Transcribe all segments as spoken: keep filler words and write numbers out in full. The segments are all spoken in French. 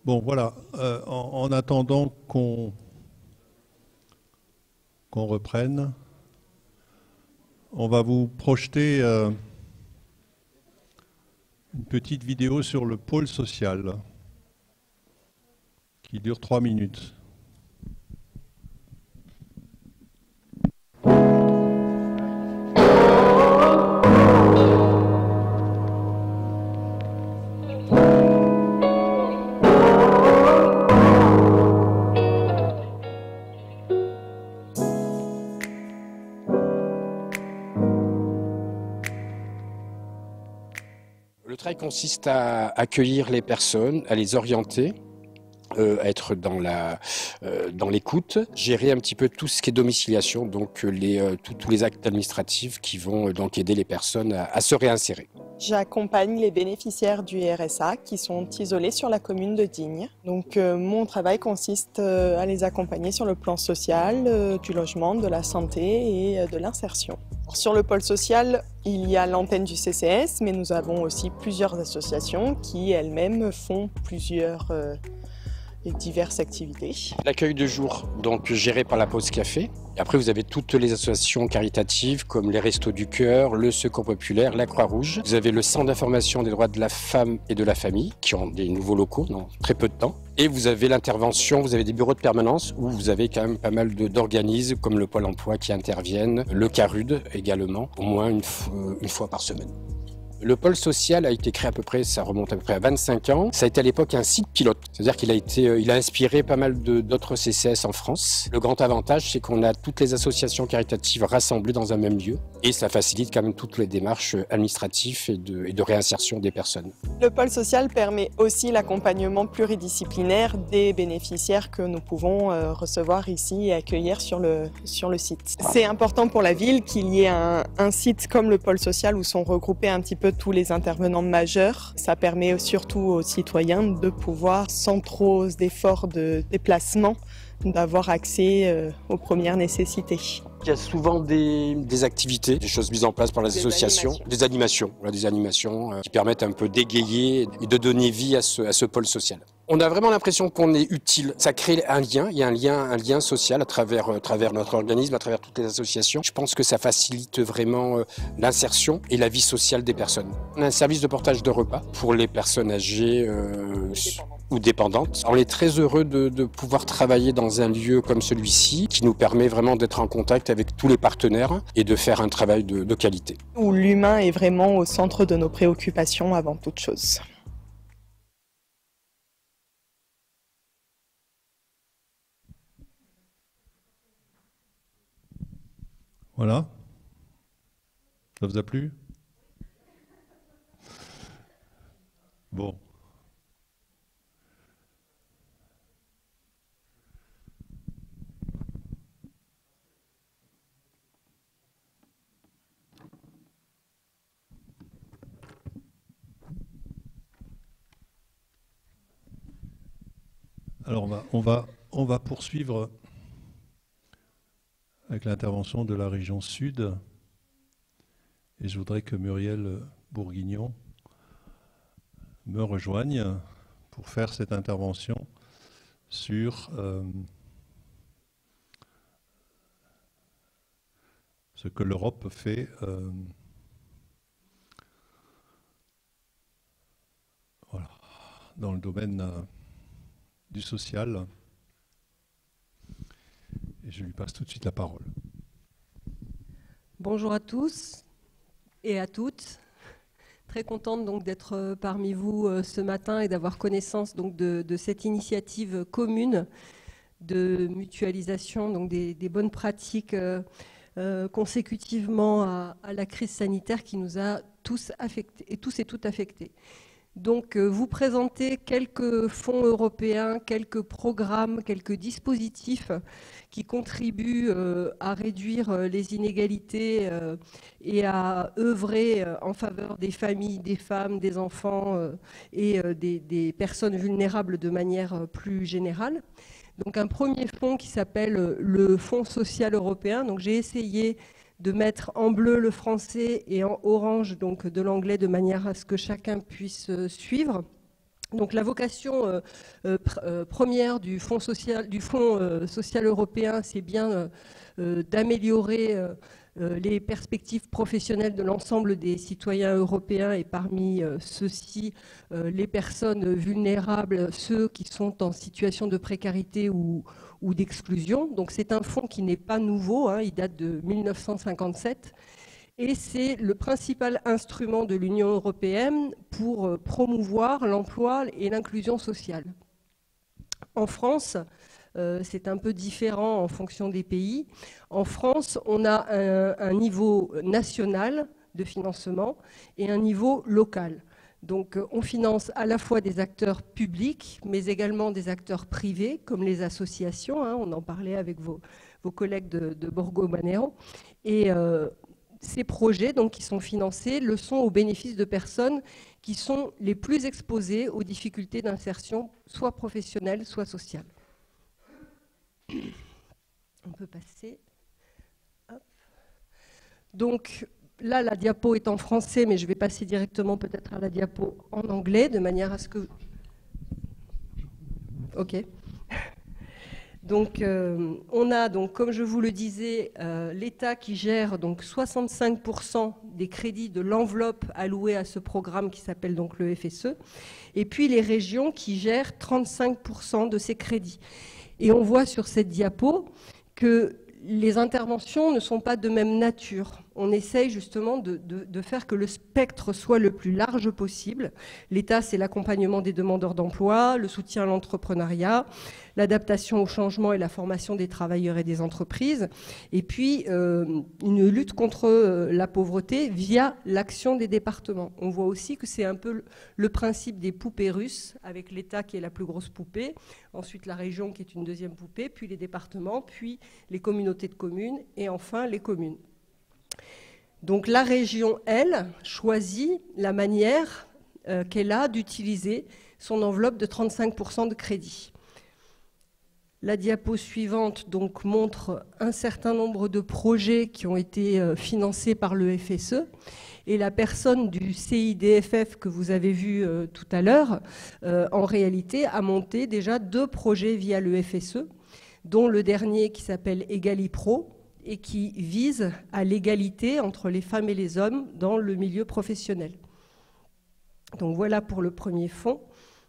Bon, voilà. Euh, en, en attendant qu'on qu'on reprenne, on va vous projeter euh, une petite vidéo sur le pôle social qui dure trois minutes. Le travail consiste à accueillir les personnes, à les orienter, euh, à être dans la euh, dans l'écoute, gérer un petit peu tout ce qui est domiciliation, donc les euh, tous, tous les actes administratifs qui vont euh, donc aider les personnes à, à se réinsérer. J'accompagne les bénéficiaires du R S A qui sont isolés sur la commune de Digne. Donc euh, mon travail consiste euh, à les accompagner sur le plan social, euh, du logement, de la santé et euh, de l'insertion. Sur le pôle social, il y a l'antenne du C C S, mais nous avons aussi plusieurs associations qui elles-mêmes font plusieurs euh, et diverses activités. L'accueil de jour, donc géré par la pause café. Et après, vous avez toutes les associations caritatives comme les Restos du Cœur, le Secours Populaire, la Croix-Rouge. Vous avez le Centre d'information des droits de la femme et de la famille qui ont des nouveaux locaux dans très peu de temps. Et vous avez l'intervention, vous avez des bureaux de permanence où vous avez quand même pas mal d'organismes comme le Pôle emploi qui interviennent, le CARUD également, au moins une, une fois par semaine. Le pôle social a été créé à peu près, ça remonte à peu près à vingt-cinq ans. Ça a été à l'époque un site pilote, c'est-à-dire qu'il a été, il a inspiré pas mal d'autres C C S en France. Le grand avantage, c'est qu'on a toutes les associations caritatives rassemblées dans un même lieu et ça facilite quand même toutes les démarches administratives et de, et de réinsertion des personnes. Le pôle social permet aussi l'accompagnement pluridisciplinaire des bénéficiaires que nous pouvons euh, recevoir ici et accueillir sur le, sur le site. C'est important pour la ville qu'il y ait un, un site comme le pôle social où sont regroupés un petit peu tous les intervenants majeurs. Ça permet surtout aux citoyens de pouvoir, sans trop d'efforts de déplacement, d'avoir accès euh, aux premières nécessités. Il y a souvent des, des activités, des choses mises en place par les des associations, animations. des animations, voilà, des animations euh, qui permettent un peu d'égayer et de donner vie à ce, à ce pôle social. On a vraiment l'impression qu'on est utile. Ça crée un lien, il y a un lien, un lien social à travers, à travers notre organisme, à travers toutes les associations. Je pense que ça facilite vraiment l'insertion et la vie sociale des personnes. On a un service de portage de repas pour les personnes âgées euh, ou dépendantes. On est très heureux de, de pouvoir travailler dans un lieu comme celui-ci qui nous permet vraiment d'être en contact avec tous les partenaires et de faire un travail de, de qualité. Où l'humain est vraiment au centre de nos préoccupations avant toute chose. Voilà. Ça vous a plu? Bon. Alors on va, on va, on va poursuivre avec l'intervention de la région Sud. Et je voudrais que Muriel Bourguignon me rejoigne pour faire cette intervention sur euh, ce que l'Europe fait euh, voilà, dans le domaine euh, du social. Et je lui passe tout de suite la parole. Bonjour à tous et à toutes. Très contente donc d'être parmi vous ce matin et d'avoir connaissance donc de, de cette initiative commune de mutualisation donc des, des bonnes pratiques euh, euh, consécutivement à, à la crise sanitaire qui nous a tous affectés et tous et toutes affectés. Donc, euh, vous présenter quelques fonds européens, quelques programmes, quelques dispositifs qui contribuent euh, à réduire euh, les inégalités euh, et à œuvrer euh, en faveur des familles, des femmes, des enfants euh, et euh, des, des personnes vulnérables de manière euh, plus générale. Donc, un premier fonds qui s'appelle euh, le Fonds social européen. Donc, j'ai essayé de mettre en bleu le français et en orange donc de l'anglais de manière à ce que chacun puisse suivre. Donc la vocation euh, euh, pr euh, première du Fonds social, du Fonds, euh, social européen, c'est bien euh, euh, d'améliorer euh, euh, les perspectives professionnelles de l'ensemble des citoyens européens et parmi euh, ceux-ci, euh, les personnes vulnérables, ceux qui sont en situation de précarité ou, ou d'exclusion. Donc c'est un fonds qui n'est pas nouveau, hein, il date de mille neuf cent cinquante-sept. Et c'est le principal instrument de l'Union européenne pour promouvoir l'emploi et l'inclusion sociale. En France, euh, c'est un peu différent en fonction des pays. En France, on a un, un niveau national de financement et un niveau local. Donc on finance à la fois des acteurs publics, mais également des acteurs privés, comme les associations, hein, on en parlait avec vos, vos collègues de, de Borgo-Manéan. Et euh, ces projets donc, qui sont financés le sont au bénéfice de personnes qui sont les plus exposées aux difficultés d'insertion, soit professionnelles, soit sociales. On peut passer. Hop. Donc là, la diapo est en français, mais je vais passer directement peut-être à la diapo en anglais, de manière à ce que... OK. Donc, euh, on a, donc, comme je vous le disais, euh, l'État qui gère donc, soixante-cinq pour cent des crédits de l'enveloppe allouée à ce programme qui s'appelle donc le F S E, et puis les régions qui gèrent trente-cinq pour cent de ces crédits. Et on voit sur cette diapo que les interventions ne sont pas de même nature. On essaye justement de, de, de faire que le spectre soit le plus large possible. L'État, c'est l'accompagnement des demandeurs d'emploi, le soutien à l'entrepreneuriat, l'adaptation au changement et la formation des travailleurs et des entreprises, et puis euh, une lutte contre euh, la pauvreté via l'action des départements. On voit aussi que c'est un peu le, le principe des poupées russes, avec l'État qui est la plus grosse poupée, ensuite la région qui est une deuxième poupée, puis les départements, puis les communautés de communes, et enfin les communes. Donc la région, elle, choisit la manière euh, qu'elle a d'utiliser son enveloppe de trente-cinq pour cent de crédit. La diapo suivante donc, montre un certain nombre de projets qui ont été euh, financés par le F S E. Et la personne du C I D F F que vous avez vu euh, tout à l'heure, euh, en réalité, a monté déjà deux projets via le F S E, dont le dernier qui s'appelle EgaliPro, et qui vise à l'égalité entre les femmes et les hommes dans le milieu professionnel. Donc voilà pour le premier fonds.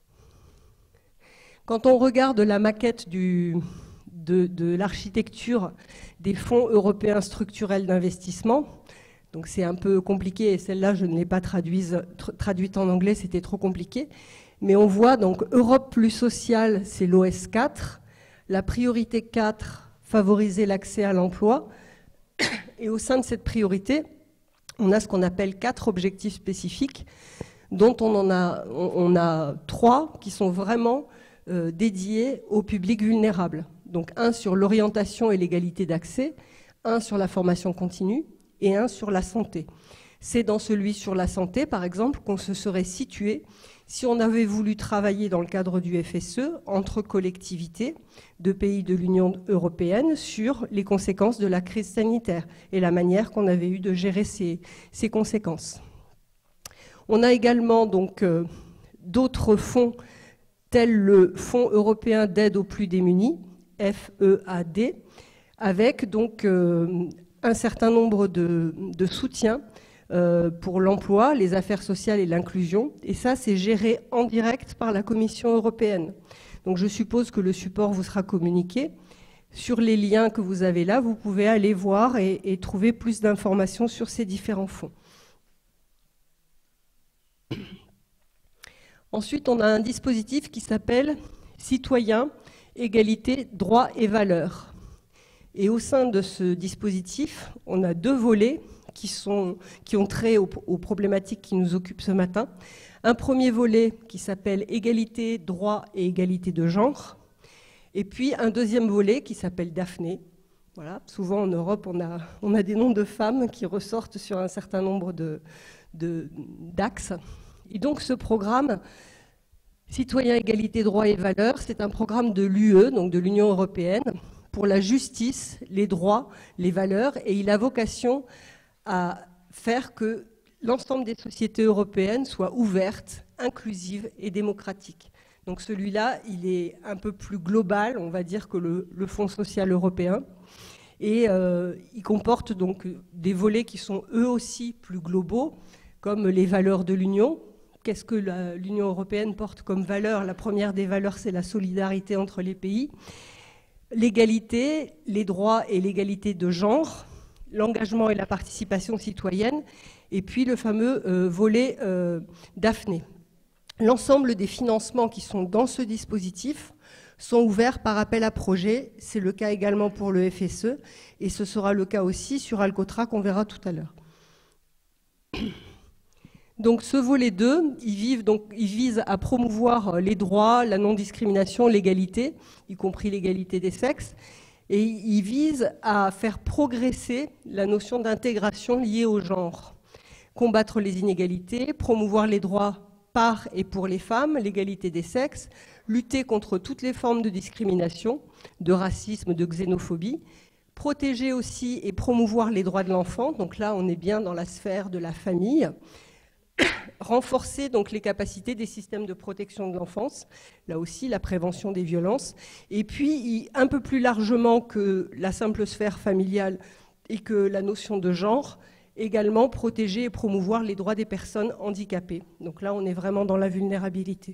Quand on regarde la maquette du, de, de l'architecture des fonds européens structurels d'investissement, donc c'est un peu compliqué, et celle-là je ne l'ai pas traduite, traduite en anglais, c'était trop compliqué, mais on voit donc Europe plus sociale, c'est l'O S quatre, la priorité quatre, favoriser l'accès à l'emploi. Et au sein de cette priorité, on a ce qu'on appelle quatre objectifs spécifiques, dont on en a, on a trois qui sont vraiment euh, dédiés au public vulnérable. Donc un sur l'orientation et l'égalité d'accès, un sur la formation continue et un sur la santé. C'est dans celui sur la santé, par exemple, qu'on se serait situé si on avait voulu travailler dans le cadre du F S E entre collectivités de pays de l'Union européenne sur les conséquences de la crise sanitaire et la manière qu'on avait eu de gérer ces, ces conséquences. On a également donc euh, d'autres fonds tels le Fonds européen d'aide aux plus démunis, F E A D, avec donc euh, un certain nombre de, de soutiens Euh, pour l'emploi, les affaires sociales et l'inclusion. Et ça, c'est géré en direct par la Commission européenne. Donc je suppose que le support vous sera communiqué. Sur les liens que vous avez là, vous pouvez aller voir et, et trouver plus d'informations sur ces différents fonds. Ensuite, on a un dispositif qui s'appelle Citoyens, égalité, droits et valeurs. Et au sein de ce dispositif, on a deux volets qui, sont, qui ont trait aux, aux problématiques qui nous occupent ce matin. Un premier volet qui s'appelle Égalité, droit et égalité de genre. Et puis un deuxième volet qui s'appelle Daphné. Voilà. Souvent en Europe, on a, on a des noms de femmes qui ressortent sur un certain nombre de, de, d'axes. Et donc ce programme, Citoyens, égalité, droits et valeurs, c'est un programme de l'U E, donc de l'Union européenne, pour la justice, les droits, les valeurs, et il a vocation à faire que l'ensemble des sociétés européennes soient ouvertes, inclusives et démocratiques. Donc celui-là, il est un peu plus global, on va dire, que le, le Fonds social européen. Et euh, il comporte donc des volets qui sont eux aussi plus globaux, comme les valeurs de l'Union. Qu'est-ce que l'Union européenne porte comme valeur? La première des valeurs, c'est la solidarité entre les pays. L'égalité, les droits et l'égalité de genre, l'engagement et la participation citoyenne, et puis le fameux euh, volet euh, Daphné. L'ensemble des financements qui sont dans ce dispositif sont ouverts par appel à projet. C'est le cas également pour le F S E et ce sera le cas aussi sur Alcotra qu'on verra tout à l'heure. Donc ce volet deux, il, vive, donc, il vise à promouvoir les droits, la non-discrimination, l'égalité, y compris l'égalité des sexes, et il vise à faire progresser la notion d'intégration liée au genre, combattre les inégalités, promouvoir les droits par et pour les femmes, l'égalité des sexes, lutter contre toutes les formes de discrimination, de racisme, de xénophobie, protéger aussi et promouvoir les droits de l'enfant, donc là on est bien dans la sphère de la famille, renforcer donc les capacités des systèmes de protection de l'enfance, là aussi la prévention des violences, et puis un peu plus largement que la simple sphère familiale et que la notion de genre, également protéger et promouvoir les droits des personnes handicapées. Donc là, on est vraiment dans la vulnérabilité.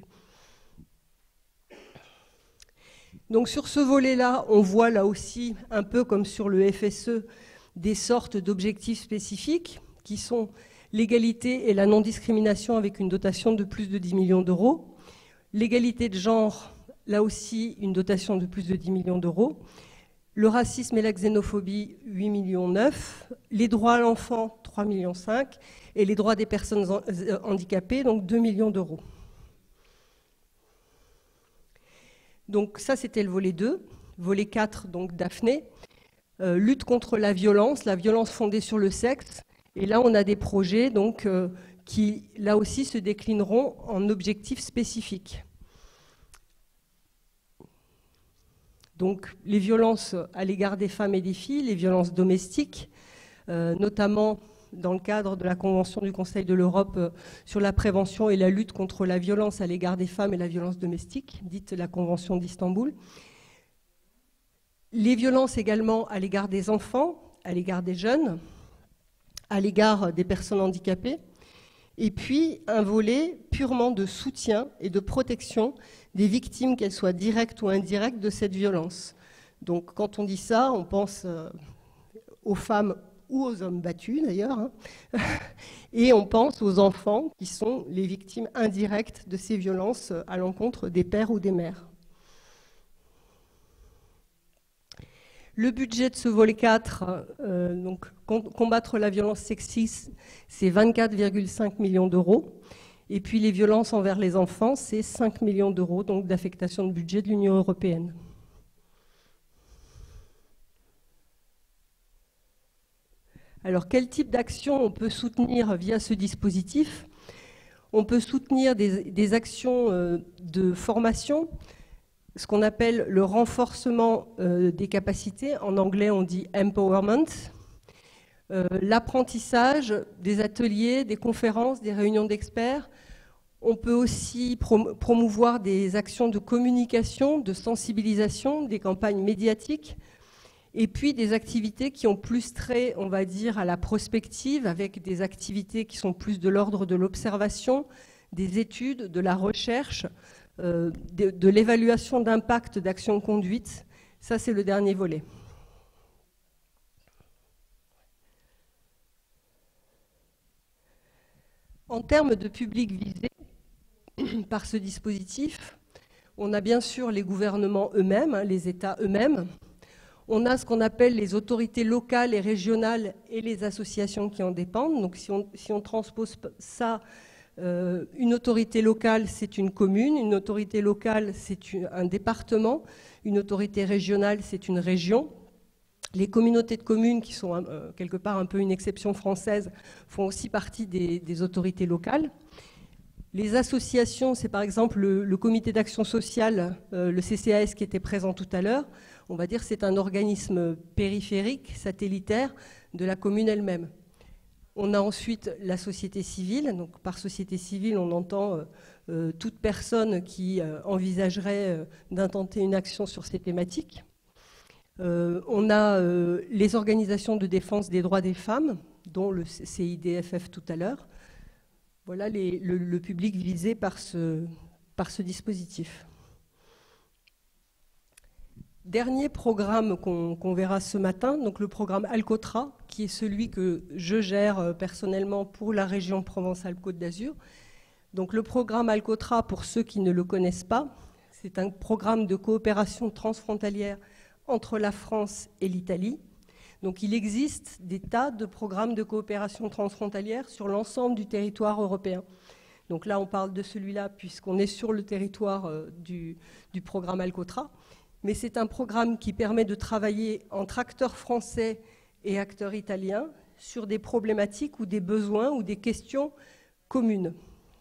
Donc sur ce volet-là, on voit là aussi, un peu comme sur le F S E, des sortes d'objectifs spécifiques qui sont l'égalité et la non-discrimination avec une dotation de plus de dix millions d'euros. L'égalité de genre, là aussi, une dotation de plus de dix millions d'euros. Le racisme et la xénophobie, huit virgule neuf millions. Les droits à l'enfant, trois virgule cinq millions. Et les droits des personnes handicapées, donc deux millions d'euros. Donc ça, c'était le volet deux. Volet quatre, donc Daphné. Euh, lutte contre la violence, la violence fondée sur le sexe. Et là, on a des projets donc, euh, qui, là aussi, se déclineront en objectifs spécifiques. Donc, les violences à l'égard des femmes et des filles, les violences domestiques, euh, notamment dans le cadre de la Convention du Conseil de l'Europe euh, sur la prévention et la lutte contre la violence à l'égard des femmes et la violence domestique, dite la Convention d'Istanbul. Les violences également à l'égard des enfants, à l'égard des jeunes, à l'égard des personnes handicapées, et puis un volet purement de soutien et de protection des victimes, qu'elles soient directes ou indirectes, de cette violence. Donc quand on dit ça, on pense euh, aux femmes ou aux hommes battus d'ailleurs, hein, et on pense aux enfants qui sont les victimes indirectes de ces violences à l'encontre des pères ou des mères. Le budget de ce volet quatre, euh, donc combattre la violence sexiste, c'est vingt-quatre virgule cinq millions d'euros. Et puis les violences envers les enfants, c'est cinq millions d'euros donc d'affectation de budget de l'Union européenne. Alors quel type d'action on peut soutenir via ce dispositif? On peut soutenir des, des actions euh, de formation, ce qu'on appelle le renforcement euh, des capacités, en anglais on dit empowerment, euh, l'apprentissage, des ateliers, des conférences, des réunions d'experts. On peut aussi prom promouvoir des actions de communication, de sensibilisation, des campagnes médiatiques, et puis des activités qui ont plus trait, on va dire, à la prospective, avec des activités qui sont plus de l'ordre de l'observation, des études, de la recherche, Euh, de, de l'évaluation d'impact d'action conduite. Ça, c'est le dernier volet. En termes de public visé par ce dispositif, on a bien sûr les gouvernements eux-mêmes, hein, les États eux-mêmes. On a ce qu'on appelle les autorités locales et régionales et les associations qui en dépendent. Donc si on, si on transpose ça, Euh, une autorité locale, c'est une commune, une autorité locale, c'est un département, une autorité régionale, c'est une région. Les communautés de communes, qui sont euh, quelque part un peu une exception française, font aussi partie des, des autorités locales. Les associations, c'est par exemple le, le comité d'action sociale, euh, le C C A S qui était présent tout à l'heure. On va dire que c'est un organisme périphérique, satellitaire de la commune elle-même. On a ensuite la société civile. Donc, par société civile, on entend euh, euh, toute personne qui euh, envisagerait euh, d'intenter une action sur ces thématiques. Euh, on a euh, les organisations de défense des droits des femmes, dont le C I D F F tout à l'heure. Voilà les, le, le public visé par ce, par ce dispositif. Dernier programme qu'on qu'on verra ce matin, donc le programme Alcotra, qui est celui que je gère personnellement pour la région Provence-Alpes-Côte d'Azur. Donc le programme Alcotra, pour ceux qui ne le connaissent pas, c'est un programme de coopération transfrontalière entre la France et l'Italie. Donc il existe des tas de programmes de coopération transfrontalière sur l'ensemble du territoire européen. Donc là, on parle de celui-là puisqu'on est sur le territoire du, du programme Alcotra. Mais c'est un programme qui permet de travailler entre acteurs français et acteurs italiens sur des problématiques ou des besoins ou des questions communes.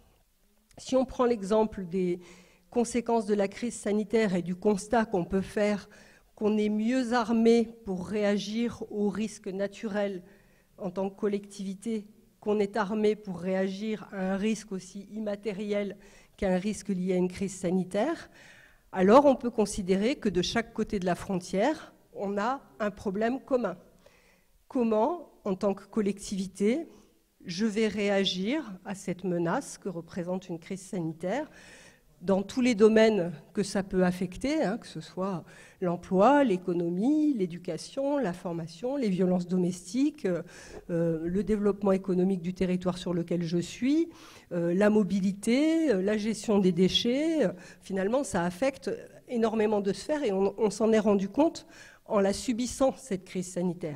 Si on prend l'exemple des conséquences de la crise sanitaire et du constat qu'on peut faire qu'on est mieux armé pour réagir aux risques naturels en tant que collectivité, qu'on est armé pour réagir à un risque aussi immatériel qu'un risque lié à une crise sanitaire, alors on peut considérer que de chaque côté de la frontière, on a un problème commun. Comment, en tant que collectivité, je vais réagir à cette menace que représente une crise sanitaire dans tous les domaines que ça peut affecter, hein, que ce soit l'emploi, l'économie, l'éducation, la formation, les violences domestiques, euh, le développement économique du territoire sur lequel je suis, euh, la mobilité, euh, la gestion des déchets. Finalement, ça affecte énormément de sphères et on, on s'en est rendu compte en la subissant, cette crise sanitaire.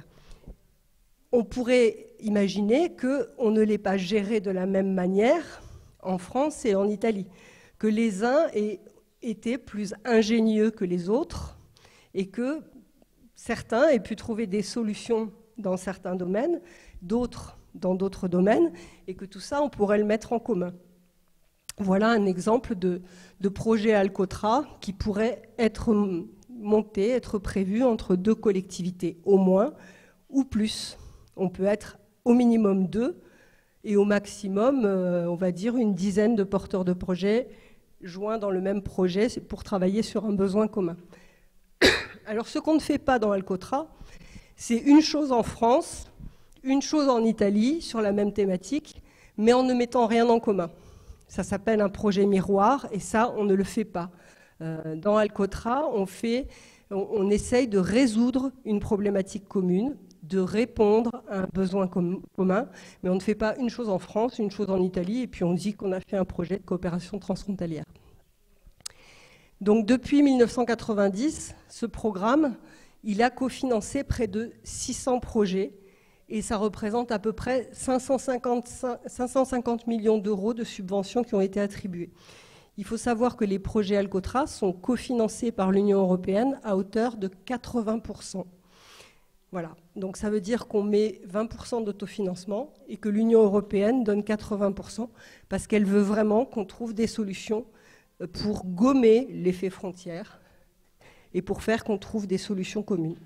On pourrait imaginer qu'on ne l'ait pas gérée de la même manière en France et en Italie, que les uns aient été plus ingénieux que les autres et que certains aient pu trouver des solutions dans certains domaines, d'autres dans d'autres domaines, et que tout ça, on pourrait le mettre en commun. Voilà un exemple de, de projet Alcotra qui pourrait être monté, être prévu entre deux collectivités, au moins, ou plus. On peut être au minimum deux, et au maximum, euh, on va dire, une dizaine de porteurs de projets joints dans le même projet pour travailler sur un besoin commun. Alors, ce qu'on ne fait pas dans Alcotra, c'est une chose en France, une chose en Italie sur la même thématique, mais en ne mettant rien en commun. Ça s'appelle un projet miroir, et ça, on ne le fait pas. Euh, dans Alcotra, on, fait, on, on essaye de résoudre une problématique commune, de répondre à un besoin com commun, mais on ne fait pas une chose en France, une chose en Italie, et puis on dit qu'on a fait un projet de coopération transfrontalière. Donc depuis mille neuf cent quatre-vingt-dix, ce programme, il a cofinancé près de six cents projets, et ça représente à peu près cinq cent cinquante millions d'euros de subventions qui ont été attribuées. Il faut savoir que les projets Alcotra sont cofinancés par l'Union européenne à hauteur de quatre-vingts pour cent. Voilà, donc ça veut dire qu'on met vingt pour cent d'autofinancement et que l'Union européenne donne quatre-vingts pour cent parce qu'elle veut vraiment qu'on trouve des solutions pour gommer l'effet frontière et pour faire qu'on trouve des solutions communes.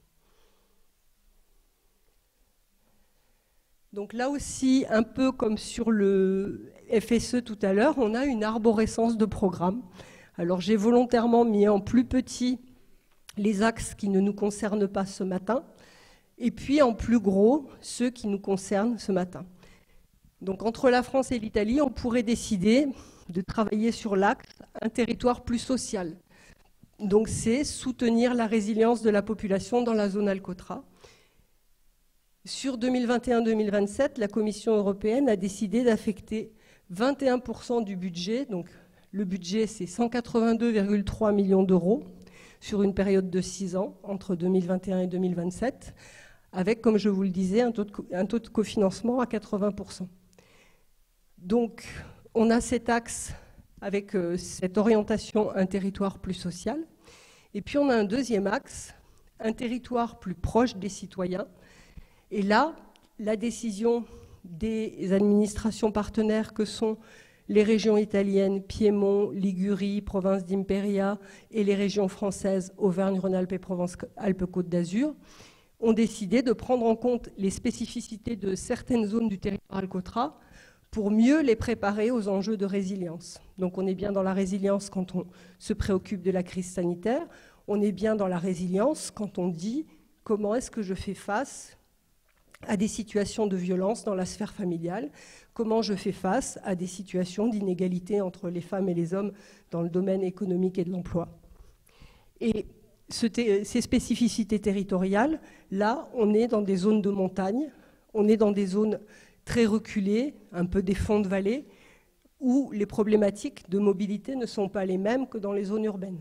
Donc là aussi, un peu comme sur le F S E tout à l'heure, on a une arborescence de programmes. Alors j'ai volontairement mis en plus petit les axes qui ne nous concernent pas ce matin, et puis en plus gros, ceux qui nous concernent ce matin. Donc entre la France et l'Italie, on pourrait décider de travailler sur l'axe « un territoire plus social ». Donc c'est soutenir la résilience de la population dans la zone Alcotra. Sur deux mille vingt et un deux mille vingt-sept, la Commission européenne a décidé d'affecter vingt et un pour cent du budget, donc le budget c'est cent quatre-vingt-deux virgule trois millions d'euros, sur une période de six ans, entre deux mille vingt et un et deux mille vingt-sept, avec, comme je vous le disais, un taux de, un taux de cofinancement à quatre-vingts pour cent. Donc, on a cet axe avec euh, cette orientation « un territoire plus social ». Et puis, on a un deuxième axe, « un territoire plus proche des citoyens ». Et là, la décision des administrations partenaires que sont les régions italiennes, Piémont, Ligurie, province d'Imperia, et les régions françaises, Auvergne-Rhône-Alpes et Provence-Alpes-Côte d'Azur, ont décidé de prendre en compte les spécificités de certaines zones du territoire Alcotra pour mieux les préparer aux enjeux de résilience. Donc on est bien dans la résilience quand on se préoccupe de la crise sanitaire, on est bien dans la résilience quand on dit comment est-ce que je fais face à des situations de violence dans la sphère familiale, comment je fais face à des situations d'inégalité entre les femmes et les hommes dans le domaine économique et de l'emploi. Et ce, ces spécificités territoriales, là, on est dans des zones de montagne, on est dans des zones très reculées, un peu des fonds de vallée, où les problématiques de mobilité ne sont pas les mêmes que dans les zones urbaines.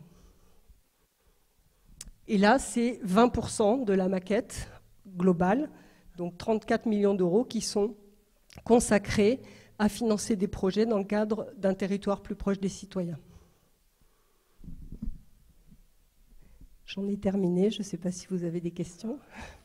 Et là, c'est vingt pour cent de la maquette globale, donc trente-quatre millions d'euros qui sont consacrés à financer des projets dans le cadre d'un territoire plus proche des citoyens. J'en ai terminé, je ne sais pas si vous avez des questions.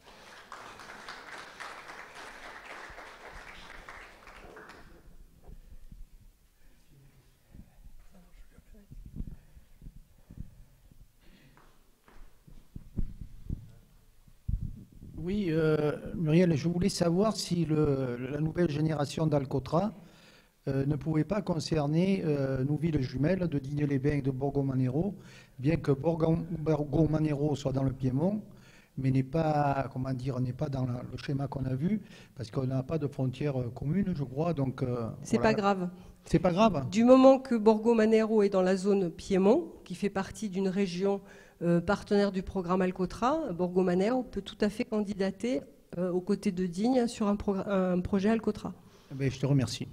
Oui, euh, Muriel, je voulais savoir si le, la nouvelle génération d'Alcotra euh, ne pouvait pas concerner euh, nos villes jumelles de Digne-les-Bains et de Borgo-Manero, bien que Borgo-Manero soit dans le Piémont, mais n'est pas, comment dire, n'est pas dans la, le schéma qu'on a vu, parce qu'on n'a pas de frontières communes, je crois. Donc, euh, c'est voilà. pas grave. C'est pas grave. Du moment que Borgo-Manero est dans la zone Piémont, qui fait partie d'une région euh, partenaire du programme Alcotra, Borgo-Manero peut tout à fait candidater euh, aux côtés de Digne sur un, un projet Alcotra. Eh bien, je te remercie.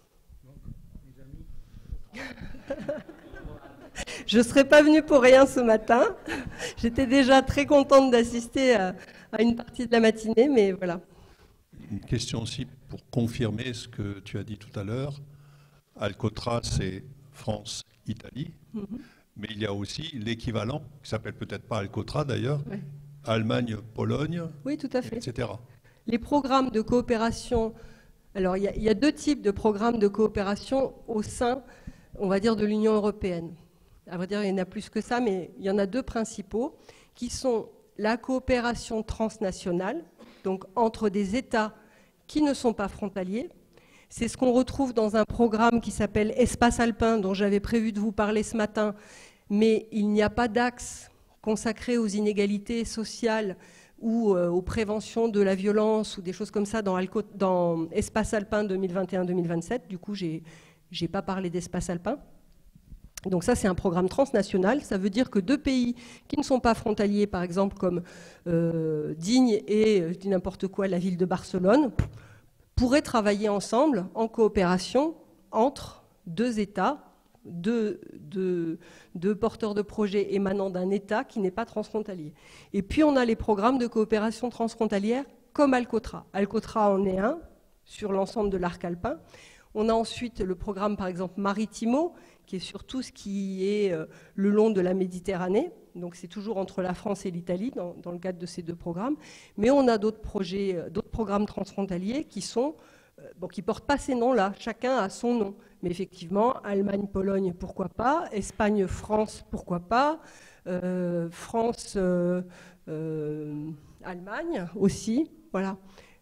Je ne serais pas venue pour rien ce matin. J'étais déjà très contente d'assister à, à une partie de la matinée, mais voilà. Une question aussi pour confirmer ce que tu as dit tout à l'heure. Alcotra, c'est France-Italie, mm-hmm. mais il y a aussi l'équivalent, qui s'appelle peut-être pas Alcotra d'ailleurs, ouais. Allemagne-Pologne, oui, tout à fait. et cetera. Les programmes de coopération, alors il y, a, il y a deux types de programmes de coopération au sein, on va dire, de l'Union européenne. À vrai dire, il y en a plus que ça, mais il y en a deux principaux, qui sont la coopération transnationale, donc entre des États qui ne sont pas frontaliers. C'est ce qu'on retrouve dans un programme qui s'appelle Espace Alpin, dont j'avais prévu de vous parler ce matin, mais il n'y a pas d'axe consacré aux inégalités sociales ou euh, aux préventions de la violence ou des choses comme ça dans, Alco dans Espace Alpin deux mille vingt et un deux mille vingt-sept. Du coup, je n'ai pas parlé d'Espace Alpin. Donc ça, c'est un programme transnational. Ça veut dire que deux pays qui ne sont pas frontaliers, par exemple comme euh, Digne et, je dis n'importe quoi, la ville de Barcelone, pourraient travailler ensemble en coopération entre deux États, deux, deux, deux porteurs de projets émanant d'un État qui n'est pas transfrontalier. Et puis on a les programmes de coopération transfrontalière comme Alcotra. Alcotra en est un sur l'ensemble de l'arc alpin. On a ensuite le programme par exemple Maritimo, qui est sur tout ce qui est euh, le long de la Méditerranée. Donc c'est toujours entre la France et l'Italie dans, dans le cadre de ces deux programmes. Mais on a d'autres projets, euh, d'autres programmes transfrontaliers qui sont, euh, bon, qui portent pas ces noms-là. Chacun a son nom. Mais effectivement, Allemagne, Pologne, pourquoi pas. Espagne, France, pourquoi pas. Euh, France, euh, euh, Allemagne aussi. Voilà.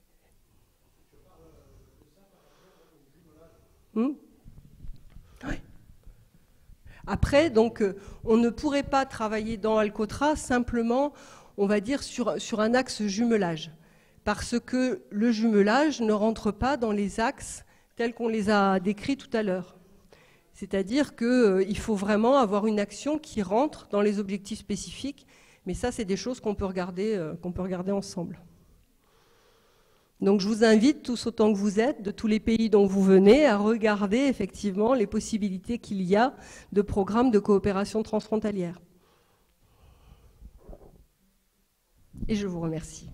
Hmm? Oui. Après, donc, euh, on ne pourrait pas travailler dans Alcotra simplement, on va dire, sur, sur un axe jumelage, parce que le jumelage ne rentre pas dans les axes tels qu'on les a décrits tout à l'heure. C'est-à-dire qu'il euh, faut vraiment avoir une action qui rentre dans les objectifs spécifiques, mais ça, c'est des choses qu'on peut regarder, euh, qu'on peut regarder ensemble. Donc je vous invite, tous autant que vous êtes, de tous les pays dont vous venez, à regarder effectivement les possibilités qu'il y a de programmes de coopération transfrontalière. Et je vous remercie.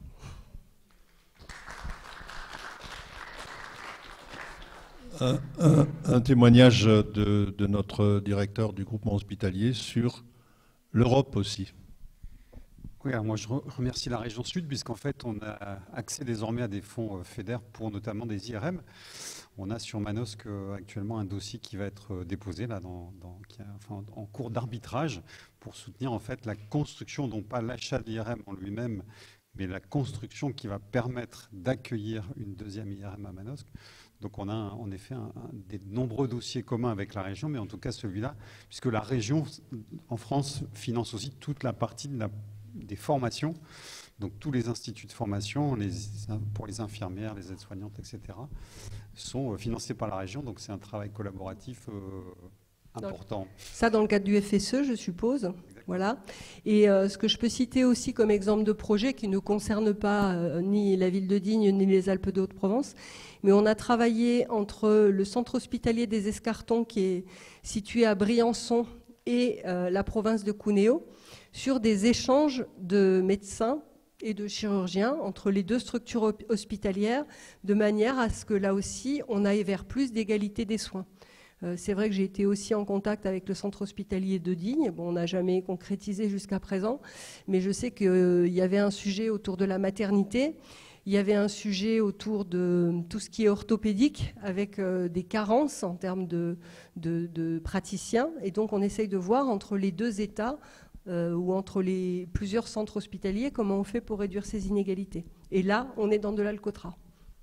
Un, un, un témoignage de, de notre directeur du groupement hospitalier sur l'Europe aussi. Oui, alors moi je remercie la région Sud puisqu'en fait on a accès désormais à des fonds FEDER pour notamment des I R M. On a sur Manosque actuellement un dossier qui va être déposé là, dans, dans, qui a, enfin, en cours d'arbitrage pour soutenir en fait la construction, non pas l'achat de l'I R M en lui-même, mais la construction qui va permettre d'accueillir une deuxième I R M à Manosque. Donc on a en effet un, un, des nombreux dossiers communs avec la région, mais en tout cas celui-là, puisque la région en France finance aussi toute la partie de la, des formations, donc tous les instituts de formation, les, pour les infirmières, les aides-soignantes, et cetera, sont financés par la région, donc c'est un travail collaboratif euh, important. Ça dans le cadre du F S E, je suppose. Voilà. Et euh, ce que je peux citer aussi comme exemple de projet qui ne concerne pas euh, ni la ville de Digne ni les Alpes de Haute-Provence, mais on a travaillé entre le centre hospitalier des Escartons qui est situé à Briançon et euh, la province de Cuneo sur des échanges de médecins et de chirurgiens entre les deux structures hospitalières de manière à ce que là aussi on aille vers plus d'égalité des soins. C'est vrai que j'ai été aussi en contact avec le centre hospitalier de Digne. Bon, on n'a jamais concrétisé jusqu'à présent, mais je sais qu'il euh, y avait un sujet autour de la maternité. Il y avait un sujet autour de tout ce qui est orthopédique, avec euh, des carences en termes de, de, de praticiens. Et donc, on essaye de voir entre les deux États euh, ou entre les plusieurs centres hospitaliers comment on fait pour réduire ces inégalités. Et là, on est dans de l'Alcotra.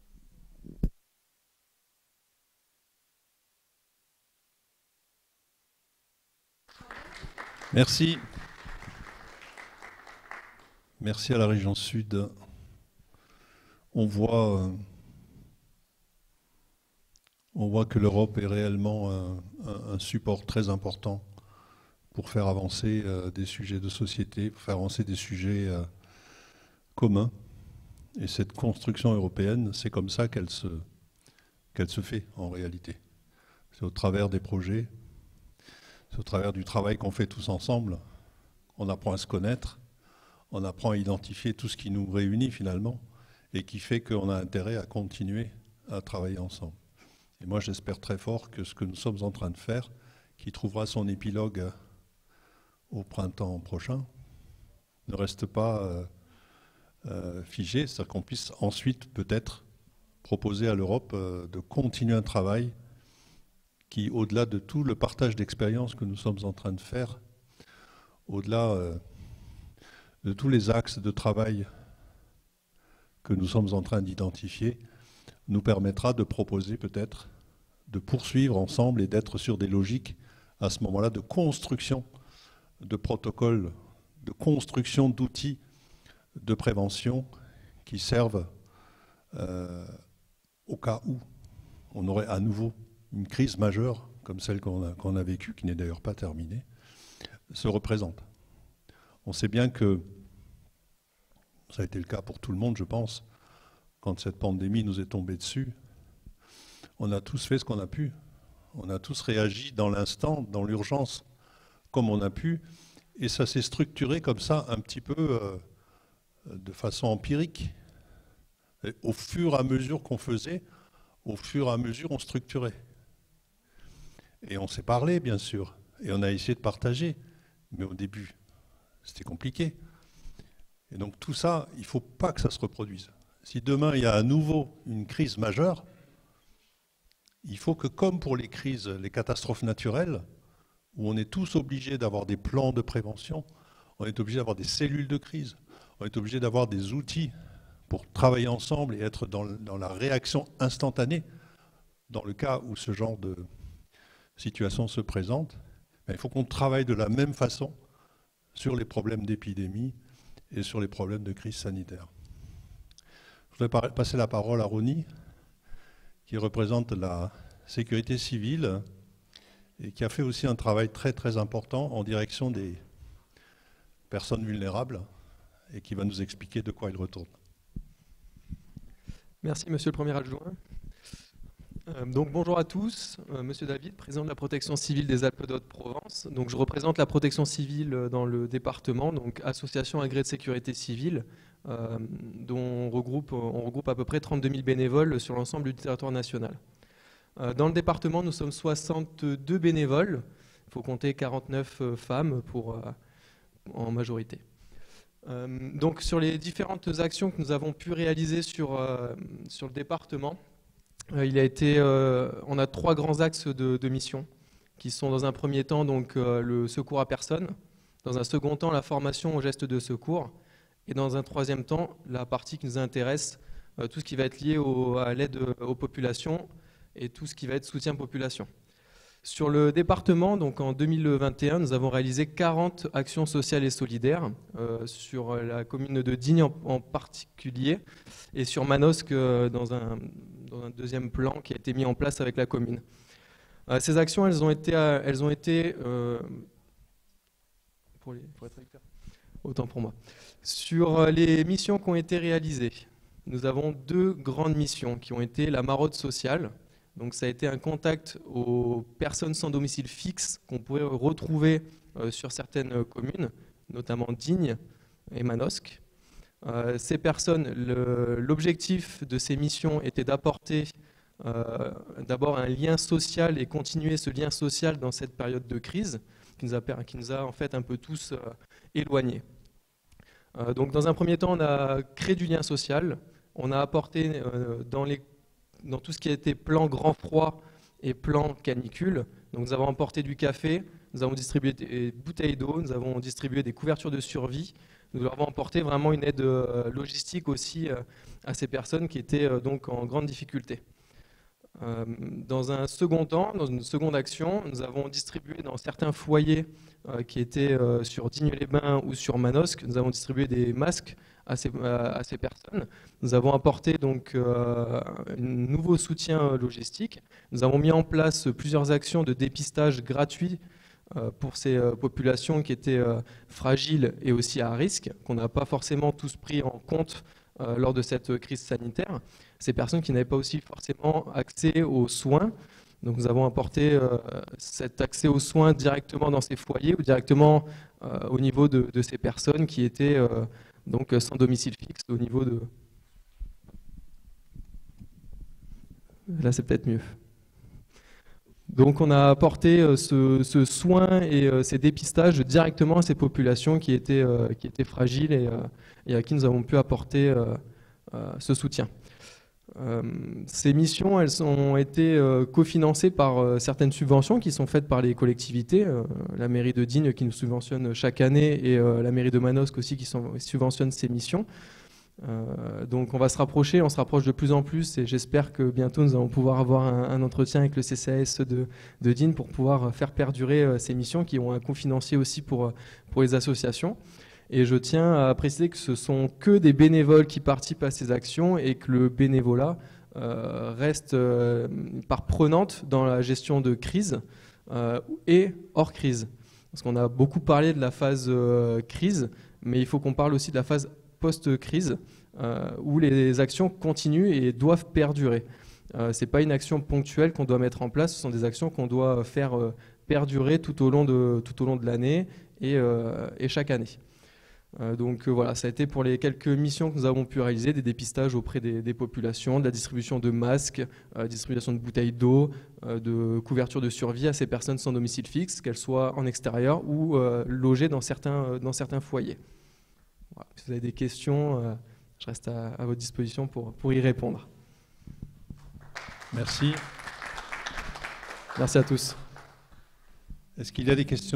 Merci. Merci à la région Sud. On voit, euh, on voit que l'Europe est réellement un, un, un support très important pour faire avancer euh, des sujets de société, pour faire avancer des sujets euh, communs. Et cette construction européenne, c'est comme ça qu'elle se, qu'elle se fait en réalité. C'est au travers des projets. C'est au travers du travail qu'on fait tous ensemble. On apprend à se connaître, on apprend à identifier tout ce qui nous réunit finalement et qui fait qu'on a intérêt à continuer à travailler ensemble. Et moi j'espère très fort que ce que nous sommes en train de faire, qui trouvera son épilogue au printemps prochain, ne reste pas euh, euh, figé, c'est-à-dire qu'on puisse ensuite peut-être proposer à l'Europe euh, de continuer un travail qui, au-delà de tout le partage d'expériences que nous sommes en train de faire, au-delà euh, de tous les axes de travail que nous sommes en train d'identifier, nous permettra de proposer peut-être, de poursuivre ensemble et d'être sur des logiques à ce moment-là de construction de protocoles, de construction d'outils de prévention qui servent euh, au cas où on aurait à nouveau une crise majeure, comme celle qu'on a, qu'on a vécue, qui n'est d'ailleurs pas terminée, se représente. On sait bien que, ça a été le cas pour tout le monde, je pense, quand cette pandémie nous est tombée dessus, on a tous fait ce qu'on a pu. On a tous réagi dans l'instant, dans l'urgence, comme on a pu, et ça s'est structuré comme ça, un petit peu euh, de façon empirique. Et au fur et à mesure qu'on faisait, au fur et à mesure on structurait. Et on s'est parlé, bien sûr, et on a essayé de partager. Mais au début, c'était compliqué. Et donc tout ça, il ne faut pas que ça se reproduise. Si demain, il y a à nouveau une crise majeure, il faut que, comme pour les crises, les catastrophes naturelles, où on est tous obligés d'avoir des plans de prévention, on est obligé d'avoir des cellules de crise, on est obligé d'avoir des outils pour travailler ensemble et être dans, dans la réaction instantanée, dans le cas où ce genre de situation se présente, mais il faut qu'on travaille de la même façon sur les problèmes d'épidémie et sur les problèmes de crise sanitaire. Je voudrais passer la parole à Ronnie, qui représente la sécurité civile et qui a fait aussi un travail très très important en direction des personnes vulnérables et qui va nous expliquer de quoi il retourne. Merci Monsieur le Premier Adjoint. Euh, donc bonjour à tous, euh, Monsieur David, président de la protection civile des Alpes de Haute-Provence. Donc je représente la protection civile dans le département, donc association agréée de sécurité civile, euh, dont on regroupe, on regroupe à peu près trente-deux mille bénévoles sur l'ensemble du territoire national. Euh, dans le département, nous sommes soixante-deux bénévoles, il faut compter quarante-neuf femmes pour, euh, en majorité. Euh, donc sur les différentes actions que nous avons pu réaliser sur, euh, sur le département, euh, il a été, euh, on a trois grands axes de, de mission qui sont dans un premier temps donc, euh, le secours à personne, dans un second temps la formation aux gestes de secours Et dans un troisième temps, la partie qui nous intéresse, euh, tout ce qui va être lié au, à l'aide aux populations et tout ce qui va être soutien population. Sur le département, donc en deux mille vingt et un, nous avons réalisé quarante actions sociales et solidaires euh, sur la commune de Digne en, en particulier et sur Manosque euh, dans, un, dans un deuxième plan qui a été mis en place avec la commune. Euh, ces actions, elles ont été, elles ont été euh, pour, les, pour être clair, autant pour moi. Sur les missions qui ont été réalisées, nous avons deux grandes missions qui ont été la maraude sociale. Donc ça a été un contact aux personnes sans domicile fixe qu'on pourrait retrouver euh, sur certaines communes, notamment Digne et Manosque. Euh, ces personnes, l'objectif de ces missions était d'apporter euh, d'abord un lien social et continuer ce lien social dans cette période de crise qui nous a, qui nous a en fait un peu tous euh, éloignés. Euh, donc dans un premier temps, on a créé du lien social, on a apporté euh, dans les dans tout ce qui a été plan grand froid et plan canicule. Donc nous avons apporté du café, nous avons distribué des bouteilles d'eau, nous avons distribué des couvertures de survie, nous avons apporté vraiment une aide logistique aussi à ces personnes qui étaient donc en grande difficulté. Dans un second temps, dans une seconde action, nous avons distribué dans certains foyers qui étaient sur Digne-les-Bains ou sur Manosque, nous avons distribué des masques à ces, à ces personnes. Nous avons apporté donc euh, un nouveau soutien logistique. Nous avons mis en place plusieurs actions de dépistage gratuit euh, pour ces euh, populations qui étaient euh, fragiles et aussi à risque, qu'on n'a pas forcément tous pris en compte euh, lors de cette crise sanitaire. Ces personnes qui n'avaient pas aussi forcément accès aux soins. Donc nous avons apporté euh, cet accès aux soins directement dans ces foyers ou directement euh, au niveau de, de ces personnes qui étaient euh, donc sans domicile fixe au niveau de... Là, c'est peut-être mieux. Donc, on a apporté ce, ce soin et ces dépistages directement à ces populations qui étaient, qui étaient fragiles et, et à qui nous avons pu apporter ce soutien. Euh, ces missions, elles ont été euh, cofinancées par euh, certaines subventions qui sont faites par les collectivités, euh, la mairie de Digne qui nous subventionne chaque année et euh, la mairie de Manosque aussi qui sont, subventionne ces missions. Euh, donc on va se rapprocher, on se rapproche de plus en plus et j'espère que bientôt nous allons pouvoir avoir un, un entretien avec le C C A S de, de Digne pour pouvoir faire perdurer euh, ces missions qui ont un coût financier aussi pour, pour les associations. Et je tiens à préciser que ce sont que des bénévoles qui participent à ces actions et que le bénévolat euh, reste euh, part prenante dans la gestion de crise euh, et hors crise. Parce qu'on a beaucoup parlé de la phase euh, crise, mais il faut qu'on parle aussi de la phase post-crise euh, où les actions continuent et doivent perdurer. Euh, ce n'est pas une action ponctuelle qu'on doit mettre en place, ce sont des actions qu'on doit faire euh, perdurer tout au long de, tout au long de l'année et, euh, et chaque année. Euh, donc euh, voilà, ça a été pour les quelques missions que nous avons pu réaliser, des dépistages auprès des, des populations, de la distribution de masques, euh, distribution de bouteilles d'eau, euh, de couverture de survie à ces personnes sans domicile fixe, qu'elles soient en extérieur ou euh, logées dans certains, euh, dans certains foyers. Voilà. Si vous avez des questions, euh, je reste à, à votre disposition pour, pour y répondre. Merci. Merci à tous. Est-ce qu'il y a des questions ?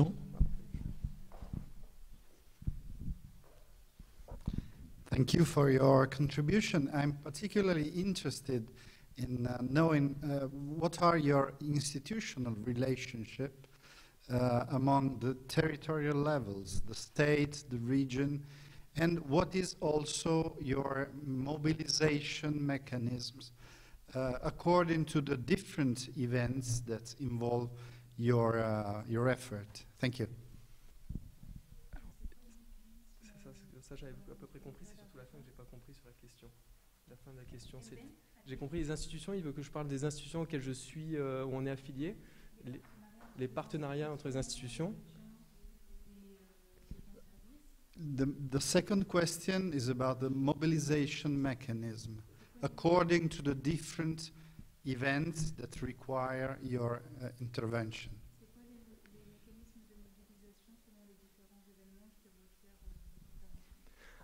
Thank you for your contribution. I'm particularly interested in uh, knowing uh, what are your institutional relationship uh, among the territorial levels, the state, the region, and what is also your mobilization mechanisms uh, according to the different events that involve your, uh, your effort. Thank you. Ça, j'avais à peu près compris, c'est surtout la fin que j'ai pas compris sur la question. La fin de la question, c'est... J'ai compris les institutions, il veut que je parle des institutions auxquelles je suis, euh, où on est affilié, les, les partenariats entre les institutions. The, the second question is about the mobilization mechanism, according to the different events that require your uh, intervention.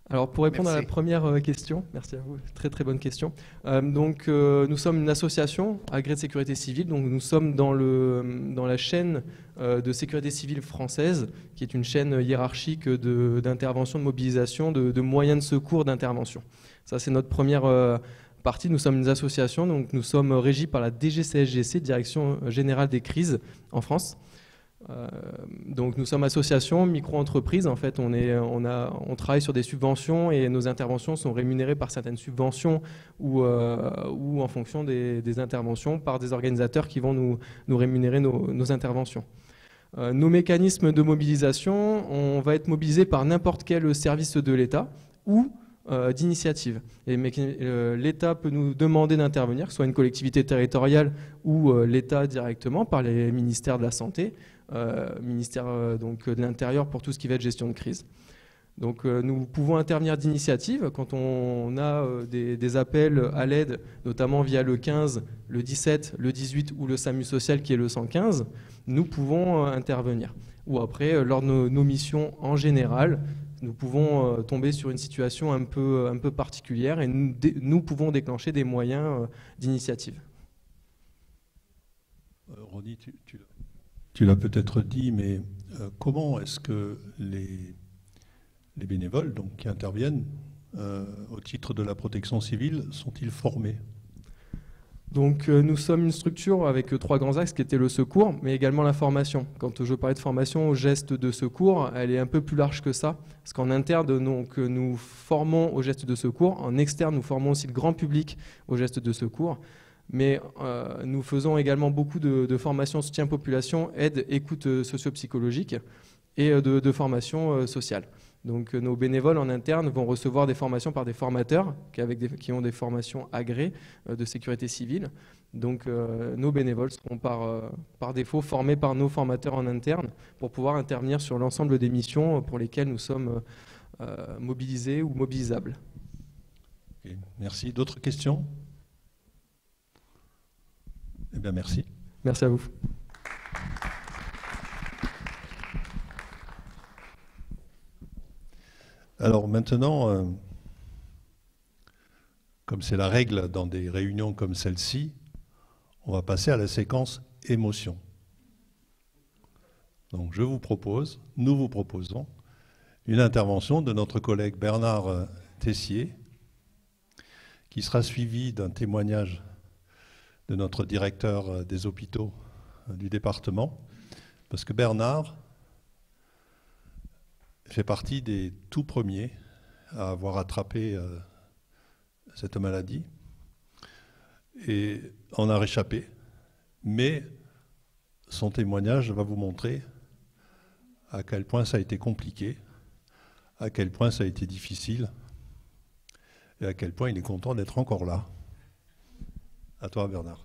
Alors pour répondre Merci. à la première euh, question, merci à vous, très très bonne question. Euh, donc euh, nous sommes une association agréée de sécurité civile, donc nous sommes dans, le, dans la chaîne euh, de sécurité civile française, qui est une chaîne hiérarchique de- d'intervention, de, mobilisation, de, de moyens de secours, d'intervention. Ça c'est notre première euh, partie. Nous sommes une association, donc nous sommes régis par la D G C S G C, Direction Générale des Crises en France. Euh, donc nous sommes association, micro-entreprise. En fait, on, est, on, a, on travaille sur des subventions et nos interventions sont rémunérées par certaines subventions ou, euh, ou en fonction des, des interventions par des organisateurs qui vont nous, nous rémunérer nos, nos interventions. Euh, nos mécanismes de mobilisation, on va être mobilisé par n'importe quel service de l'État ou euh, d'initiative. Et euh, l'État peut nous demander d'intervenir, que ce soit une collectivité territoriale ou euh, l'État directement par les ministères de la Santé, Euh, ministère euh, donc, de l'Intérieur pour tout ce qui va être gestion de crise. Donc euh, nous pouvons intervenir d'initiative quand on a euh, des, des appels à l'aide, notamment via le quinze, le dix-sept, le dix-huit ou le SAMU social qui est le cent quinze, nous pouvons euh, intervenir. Ou après, euh, lors de nos, nos missions en général, nous pouvons euh, tomber sur une situation un peu, un peu particulière et nous, dé, nous pouvons déclencher des moyens euh, d'initiative. Euh, Ronnie, tu, tu l'as Tu l'as peut-être dit, mais euh, comment est-ce que les, les bénévoles donc, qui interviennent euh, au titre de la protection civile sont-ils formés? Donc euh, nous sommes une structure avec euh, trois grands axes qui étaient le secours, mais également la formation. Quand je parlais de formation au geste de secours, elle est un peu plus large que ça, parce qu'en interne, donc, nous formons au geste de secours, en externe, nous formons aussi le grand public au geste de secours. Mais euh, nous faisons également beaucoup de, de formations soutien population, aide, écoute euh, socio-psychologique et euh, de, de formation euh, sociale. Donc euh, nos bénévoles en interne vont recevoir des formations par des formateurs qui, avec des, qui ont des formations agréées euh, de sécurité civile. Donc euh, nos bénévoles seront par, euh, par défaut formés par nos formateurs en interne pour pouvoir intervenir sur l'ensemble des missions pour lesquelles nous sommes euh, mobilisés ou mobilisables. Okay, merci. D'autres questions? Eh bien, merci. Merci à vous. Alors maintenant, euh, comme c'est la règle dans des réunions comme celle-ci, on va passer à la séquence émotion. Donc je vous propose, nous vous proposons, une intervention de notre collègue Bernard Tessier, qui sera suivie d'un témoignage de notre directeur des hôpitaux du département, parce que Bernard fait partie des tout premiers à avoir attrapé euh, cette maladie et en a réchappé. Mais son témoignage va vous montrer à quel point ça a été compliqué, à quel point ça a été difficile et à quel point il est content d'être encore là. À toi, Bernard.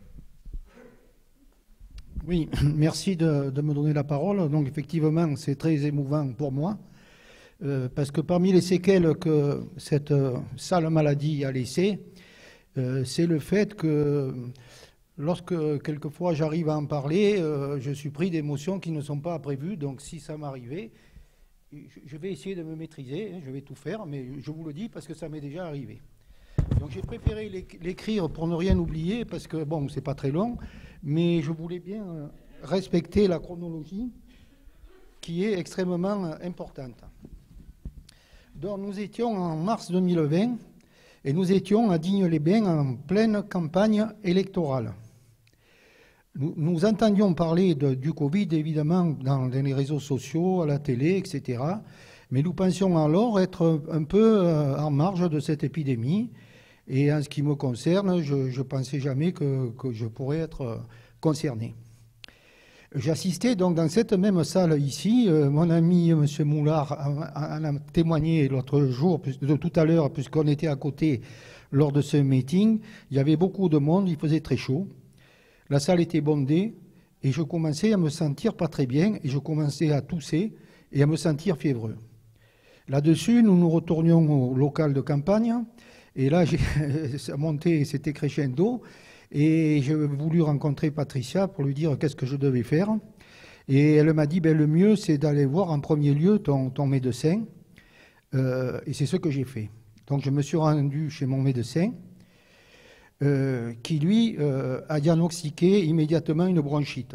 Oui, merci de, de me donner la parole. Donc effectivement, c'est très émouvant pour moi, euh, parce que parmi les séquelles que cette euh, sale maladie a laissées, euh, c'est le fait que lorsque quelquefois j'arrive à en parler, euh, je suis pris d'émotions qui ne sont pas prévues. Donc si ça m'arrivait, je vais essayer de me maîtriser, hein, je vais tout faire, mais je vous le dis parce que ça m'est déjà arrivé. Donc j'ai préféré l'écrire pour ne rien oublier, parce que bon, c'est pas très long, mais je voulais bien respecter la chronologie qui est extrêmement importante. Donc nous étions en mars deux mille vingt et nous étions à Digne-les-Bains en pleine campagne électorale. Nous, nous entendions parler de, du Covid, évidemment, dans les réseaux sociaux, à la télé, et cetera. Mais nous pensions alors être un peu en marge de cette épidémie. Et en ce qui me concerne, je ne pensais jamais que, que je pourrais être concerné. J'assistais donc dans cette même salle ici. Euh, mon ami M. Moulard en a témoigné l'autre jour, de tout à l'heure, puisqu'on était à côté lors de ce meeting. Il y avait beaucoup de monde, il faisait très chaud. La salle était bondée et je commençais à me sentir pas très bien et je commençais à tousser et à me sentir fiévreux. Là-dessus, nous nous retournions au local de campagne. Et là, ça montait, c'était crescendo. Et j'ai voulu rencontrer Patricia pour lui dire qu'est-ce que je devais faire. Et elle m'a dit, ben, le mieux, c'est d'aller voir en premier lieu ton, ton médecin. Euh, et c'est ce que j'ai fait. Donc je me suis rendu chez mon médecin, euh, qui lui euh, a diagnostiqué immédiatement une bronchite.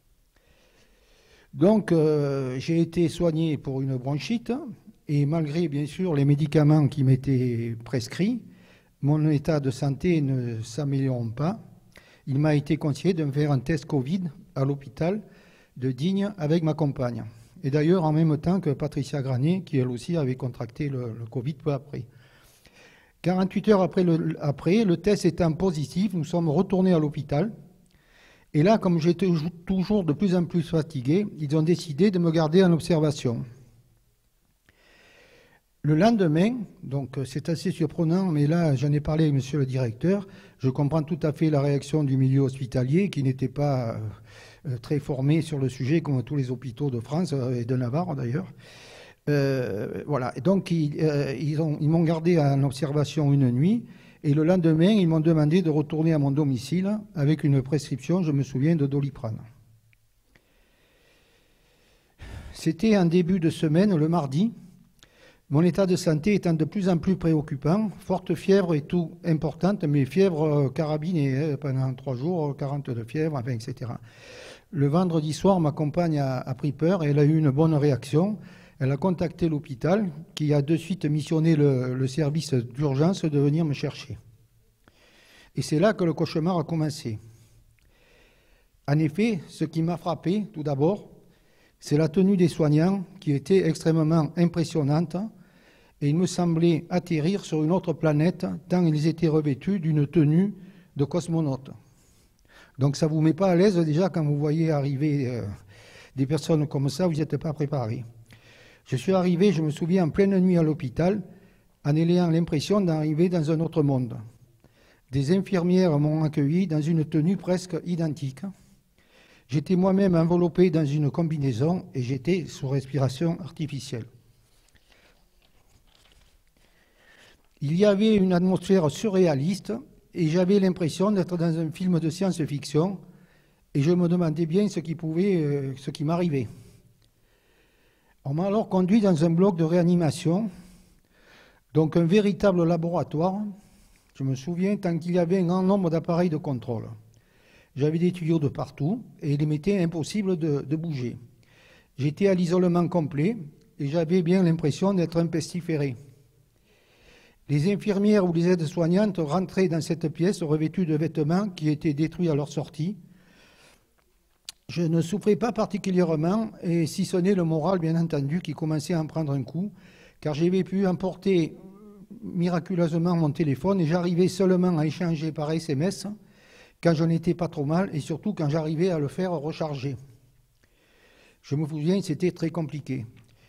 Donc euh, j'ai été soigné pour une bronchite, et malgré bien sûr les médicaments qui m'étaient prescrits, mon état de santé ne s'améliore pas. Il m'a été conseillé de me faire un test Covid à l'hôpital de Digne avec ma compagne. Et d'ailleurs en même temps que Patricia Granet, qui elle aussi avait contracté le, le Covid peu après. quarante-huit heures après le, après, le test étant positif, nous sommes retournés à l'hôpital. Et là, comme j'étais toujours de plus en plus fatigué, ils ont décidé de me garder en observation. Le lendemain, donc c'est assez surprenant, mais là j'en ai parlé avec monsieur le directeur, je comprends tout à fait la réaction du milieu hospitalier qui n'était pas euh, très formé sur le sujet comme tous les hôpitaux de France et de Navarre d'ailleurs. Euh, voilà, et donc ils, euh, ils, ont, ils m'ont gardé en observation une nuit et le lendemain ils m'ont demandé de retourner à mon domicile avec une prescription, je me souviens, de Doliprane. C'était en début de semaine, le mardi. Mon état de santé étant de plus en plus préoccupant, forte fièvre et tout importante, mais fièvre carabinée pendant trois jours, quarante de fièvre, enfin, et cetera. Le vendredi soir, ma compagne a, a pris peur et elle a eu une bonne réaction. Elle a contacté l'hôpital qui a de suite missionné le, le service d'urgence de venir me chercher. Et c'est là que le cauchemar a commencé. En effet, ce qui m'a frappé tout d'abord, c'est la tenue des soignants qui était extrêmement impressionnante et il me semblait atterrir sur une autre planète tant ils étaient revêtus d'une tenue de cosmonaute. Donc ça ne vous met pas à l'aise déjà quand vous voyez arriver euh, des personnes comme ça, vous n'êtes pas préparés. Je suis arrivé, je me souviens, en pleine nuit à l'hôpital en ayant l'impression d'arriver dans un autre monde. Des infirmières m'ont accueilli dans une tenue presque identique. J'étais moi-même enveloppé dans une combinaison et j'étais sous respiration artificielle. Il y avait une atmosphère surréaliste et j'avais l'impression d'être dans un film de science-fiction et je me demandais bien ce qui pouvait, euh, ce qui m'arrivait. On m'a alors conduit dans un bloc de réanimation, donc un véritable laboratoire. Je me souviens tant qu'il y avait un grand nombre d'appareils de contrôle. J'avais des tuyaux de partout et il m'était impossible de, de bouger. J'étais à l'isolement complet et j'avais bien l'impression d'être un pestiféré. Les infirmières ou les aides-soignantes rentraient dans cette pièce revêtues de vêtements qui étaient détruits à leur sortie. Je ne souffrais pas particulièrement, et si ce n'est le moral, bien entendu, qui commençait à en prendre un coup, car j'avais pu emporter miraculeusement mon téléphone et j'arrivais seulement à échanger par S M S quand je n'étais pas trop mal et surtout quand j'arrivais à le faire recharger. Je me souviens, c'était très compliqué.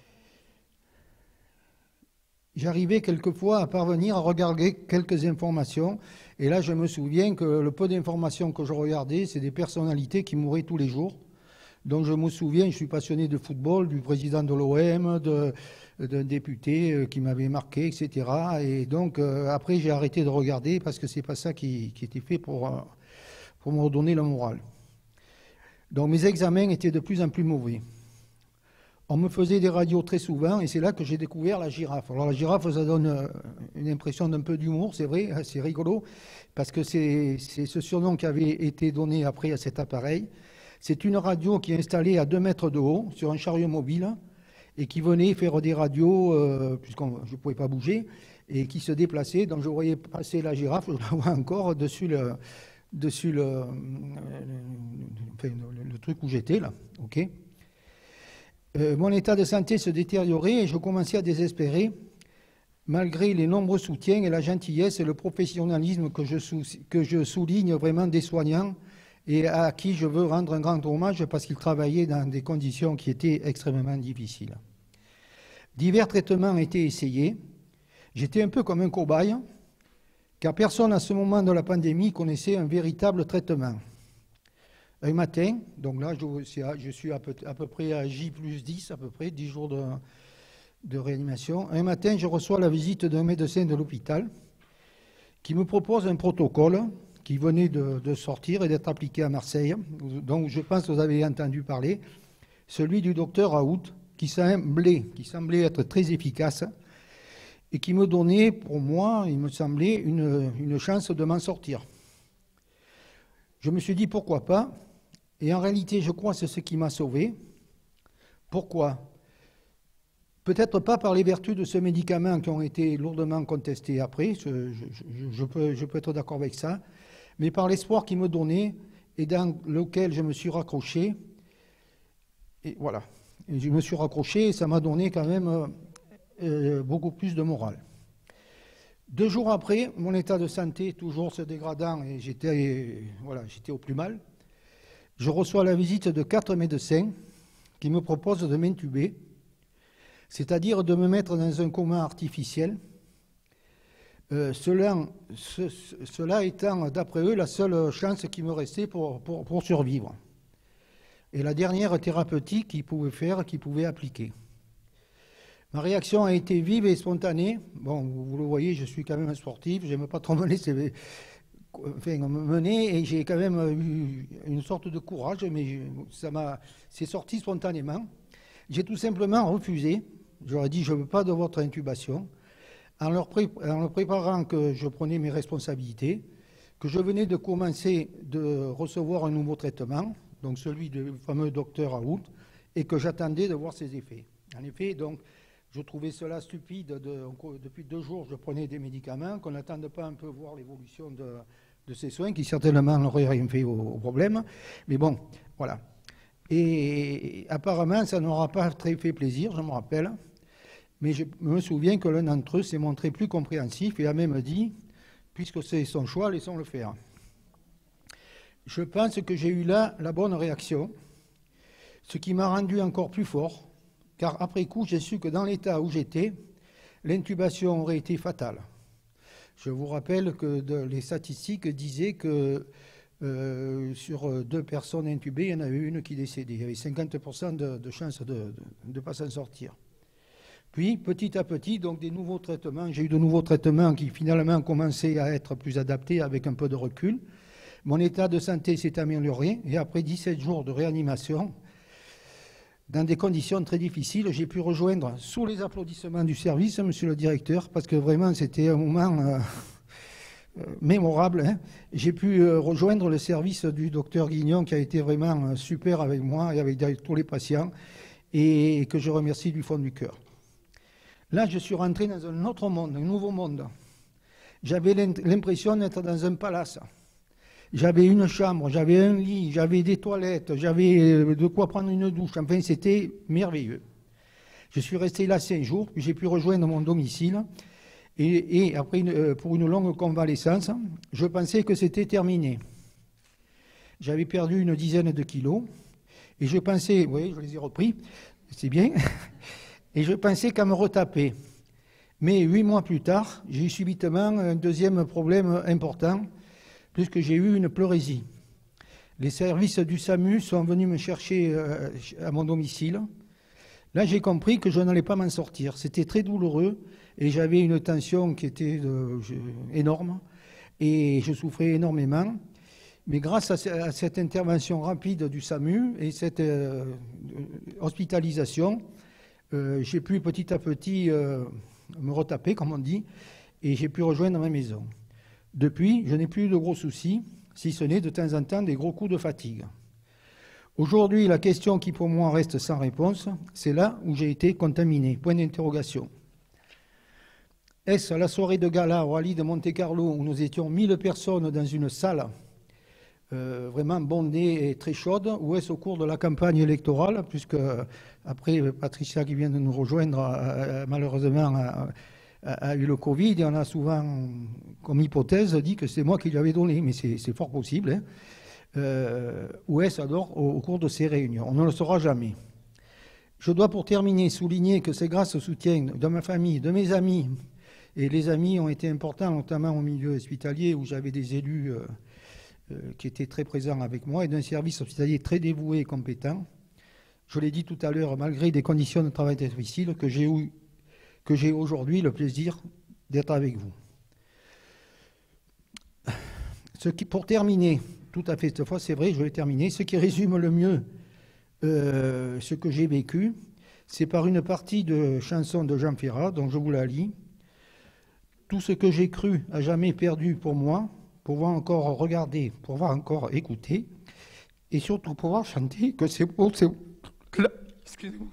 J'arrivais quelquefois à parvenir à regarder quelques informations et là je me souviens que le peu d'informations que je regardais, c'est des personnalités qui mouraient tous les jours. Donc je me souviens, je suis passionné de football, du président de l'O M, d'un député qui m'avait marqué, et cetera. Et donc euh, après j'ai arrêté de regarder parce que c'est pas ça qui, qui était fait pour... Euh, pour me redonner le moral. Donc mes examens étaient de plus en plus mauvais. On me faisait des radios très souvent et c'est là que j'ai découvert la girafe. Alors la girafe, ça donne une impression d'un peu d'humour, c'est vrai, c'est rigolo, parce que c'est ce surnom qui avait été donné après à cet appareil. C'est une radio qui est installée à deux mètres de haut sur un chariot mobile et qui venait faire des radios, euh, puisque je ne pouvais pas bouger, et qui se déplaçait. Donc je voyais passer la girafe, je la vois encore dessus le... dessus le, le, le, le, le truc où j'étais, là, ok. Euh, mon état de santé se détériorait et je commençais à désespérer, malgré les nombreux soutiens et la gentillesse et le professionnalisme que je, sou, que je souligne vraiment des soignants et à qui je veux rendre un grand hommage parce qu'ils travaillaient dans des conditions qui étaient extrêmement difficiles. Divers traitements étaient essayés. J'étais un peu comme un cobaye, car personne à ce moment de la pandémie connaissait un véritable traitement. Un matin, donc là je suis à peu, à peu près à J plus dix, à peu près dix jours de, de réanimation. Un matin, je reçois la visite d'un médecin de l'hôpital qui me propose un protocole qui venait de, de sortir et d'être appliqué à Marseille, donc je pense que vous avez entendu parler, celui du docteur Raoult, qui semblait, qui semblait être très efficace et qui me donnait, pour moi, il me semblait, une, une chance de m'en sortir. Je me suis dit pourquoi pas, et en réalité je crois que c'est ce qui m'a sauvé. Pourquoi ? Peut-être pas par les vertus de ce médicament qui ont été lourdement contestés après, je, je, je, peux, je peux être d'accord avec ça, mais par l'espoir qu'il me donnait et dans lequel je me suis raccroché. Et voilà, et je me suis raccroché et ça m'a donné quand même euh, beaucoup plus de morale. Deux jours après, mon état de santé toujours se dégradant et j'étais voilà, j'étais au plus mal, je reçois la visite de quatre médecins qui me proposent de m'intuber, c'est-à-dire de me mettre dans un coma artificiel, euh, cela, ce, cela étant, d'après eux, la seule chance qui me restait pour, pour, pour survivre. Et la dernière thérapeutique qu'ils pouvaient faire, qu'ils pouvaient appliquer. Ma réaction a été vive et spontanée. Bon, vous le voyez, je suis quand même un sportif, je n'aime pas trop mener, enfin, me mener, et j'ai quand même eu une sorte de courage, mais ça m'a, c'est sorti spontanément. J'ai tout simplement refusé. J'aurais dit, je ne veux pas de votre intubation, en leur, pré en leur préparant que je prenais mes responsabilités, que je venais de commencer de recevoir un nouveau traitement, donc celui du fameux docteur Aoud, et que j'attendais de voir ses effets. En effet, donc, je trouvais cela stupide. De, depuis deux jours, je prenais des médicaments, qu'on n'attende pas un peu voir l'évolution de, de ces soins, qui certainement n'auraient rien fait au, au problème. Mais bon, voilà. Et apparemment, ça n'aura pas très fait plaisir, je me rappelle. Mais je me souviens que l'un d'entre eux s'est montré plus compréhensif et a même dit, puisque c'est son choix, laissons-le faire. Je pense que j'ai eu là la bonne réaction, ce qui m'a rendu encore plus fort, car après coup, j'ai su que dans l'état où j'étais, l'intubation aurait été fatale. Je vous rappelle que de, les statistiques disaient que Euh, sur deux personnes intubées, il y en avait une qui décédait. Il y avait cinquante pour cent de, de chances de ne pas s'en sortir. Puis, petit à petit, donc des nouveaux traitements. J'ai eu de nouveaux traitements qui finalement commençaient à être plus adaptés avec un peu de recul. Mon état de santé s'est amélioré et après dix-sept jours de réanimation, dans des conditions très difficiles, j'ai pu rejoindre, sous les applaudissements du service, monsieur le directeur, parce que vraiment c'était un moment... Euh, mémorable, hein. J'ai pu euh, rejoindre le service du docteur Guignon qui a été vraiment euh, super avec moi et avec, avec tous les patients et, et que je remercie du fond du cœur. Là, je suis rentré dans un autre monde, un nouveau monde. J'avais l'impression d'être dans un palace. J'avais une chambre, j'avais un lit, j'avais des toilettes, j'avais de quoi prendre une douche. Enfin, c'était merveilleux. Je suis resté là cinq jours, puis j'ai pu rejoindre mon domicile. Et, et après, une, pour une longue convalescence, je pensais que c'était terminé. J'avais perdu une dizaine de kilos, et je pensais, oui, je les ai repris, c'est bien, et je pensais qu'à me retaper. Mais huit mois plus tard, j'ai eu subitement un deuxième problème important, puisque j'ai eu une pleurésie. Les services du SAMU sont venus me chercher à mon domicile. Là, j'ai compris que je n'allais pas m'en sortir. C'était très douloureux. Et j'avais une tension qui était euh, énorme et je souffrais énormément. Mais grâce à, à cette intervention rapide du SAMU et cette euh, hospitalisation, euh, j'ai pu petit à petit euh, me retaper, comme on dit, et j'ai pu rejoindre ma maison. Depuis, je n'ai plus de gros soucis, si ce n'est de temps en temps des gros coups de fatigue. Aujourd'hui, la question qui pour moi reste sans réponse, c'est là où j'ai été contaminé. Point d'interrogation. Est-ce la soirée de gala au rallye de Monte-Carlo où nous étions mille personnes dans une salle euh, vraiment bondée et très chaude, ou est-ce au cours de la campagne électorale, puisque après Patricia qui vient de nous rejoindre a, a, malheureusement a, a, a eu le Covid et on a souvent comme hypothèse dit que c'est moi qui lui avais donné, mais c'est fort possible. Hein. Euh, ou est-ce alors au, au cours de ces réunions? On ne le saura jamais. Je dois pour terminer souligner que c'est grâce au soutien de ma famille, de mes amis, et les amis ont été importants, notamment au milieu hospitalier, où j'avais des élus euh, euh, qui étaient très présents avec moi, et d'un service hospitalier très dévoué et compétent. Je l'ai dit tout à l'heure, malgré des conditions de travail difficiles, que j'ai eu, que j'ai aujourd'hui le plaisir d'être avec vous. Ce qui, pour terminer, tout à fait, cette fois c'est vrai, je vais terminer, ce qui résume le mieux euh, ce que j'ai vécu, c'est par une partie de chanson de Jean Ferrat, dont je vous la lis. tout ce que j'ai cru à jamais perdu pour moi, pouvoir encore regarder, pouvoir encore écouter, et surtout pouvoir chanter que c'est beau, c'est beau. Excusez-moi.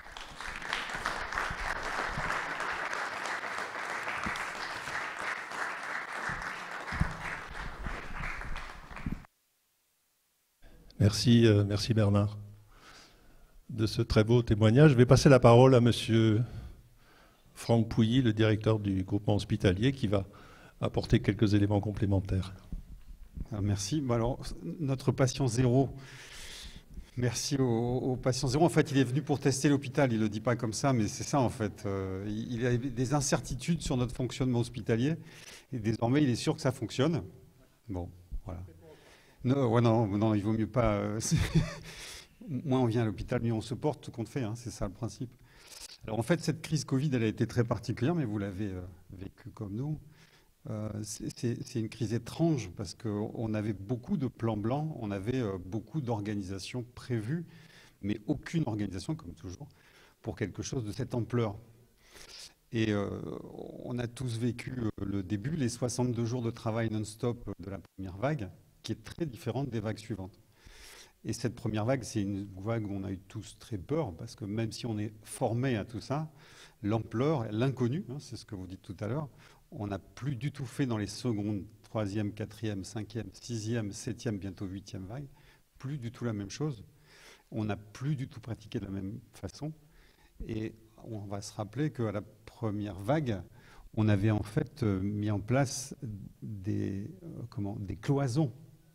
Merci, euh, merci Bernard de ce très beau témoignage. Je vais passer la parole à monsieur Franck Pouilly, le directeur du groupement hospitalier, qui va apporter quelques éléments complémentaires. Alors, merci. Bon, alors, notre patient zéro, merci au, au patient zéro. En fait, il est venu pour tester l'hôpital. Il ne le dit pas comme ça, mais c'est ça en fait. Euh, il a des incertitudes sur notre fonctionnement hospitalier. Et désormais, il est sûr que ça fonctionne. Bon, voilà. Non, ouais, non, non, il vaut mieux pas. Euh, moins on vient à l'hôpital, mieux on se porte, tout compte fait. Hein, c'est ça le principe. Alors en fait, cette crise Covid, elle a été très particulière, mais vous l'avez euh, vécue comme nous. Euh, c'est une crise étrange parce qu'on avait beaucoup de plans blancs, on avait euh, beaucoup d'organisations prévues, mais aucune organisation, comme toujours, pour quelque chose de cette ampleur. Et euh, on a tous vécu euh, le début, les soixante-deux jours de travail non-stop de la première vague, qui est très différente des vagues suivantes. Et cette première vague, c'est une vague où on a eu tous très peur, parce que même si on est formé à tout ça, l'ampleur, l'inconnu, hein, c'est ce que vous dites tout à l'heure, on n'a plus du tout fait dans les secondes, troisième, quatrième, cinquième, sixième, septième, bientôt huitième vague, plus du tout la même chose. On n'a plus du tout pratiqué de la même façon. Et on va se rappeler qu'à la première vague, on avait en fait mis en place des, euh, comment, des cloisons.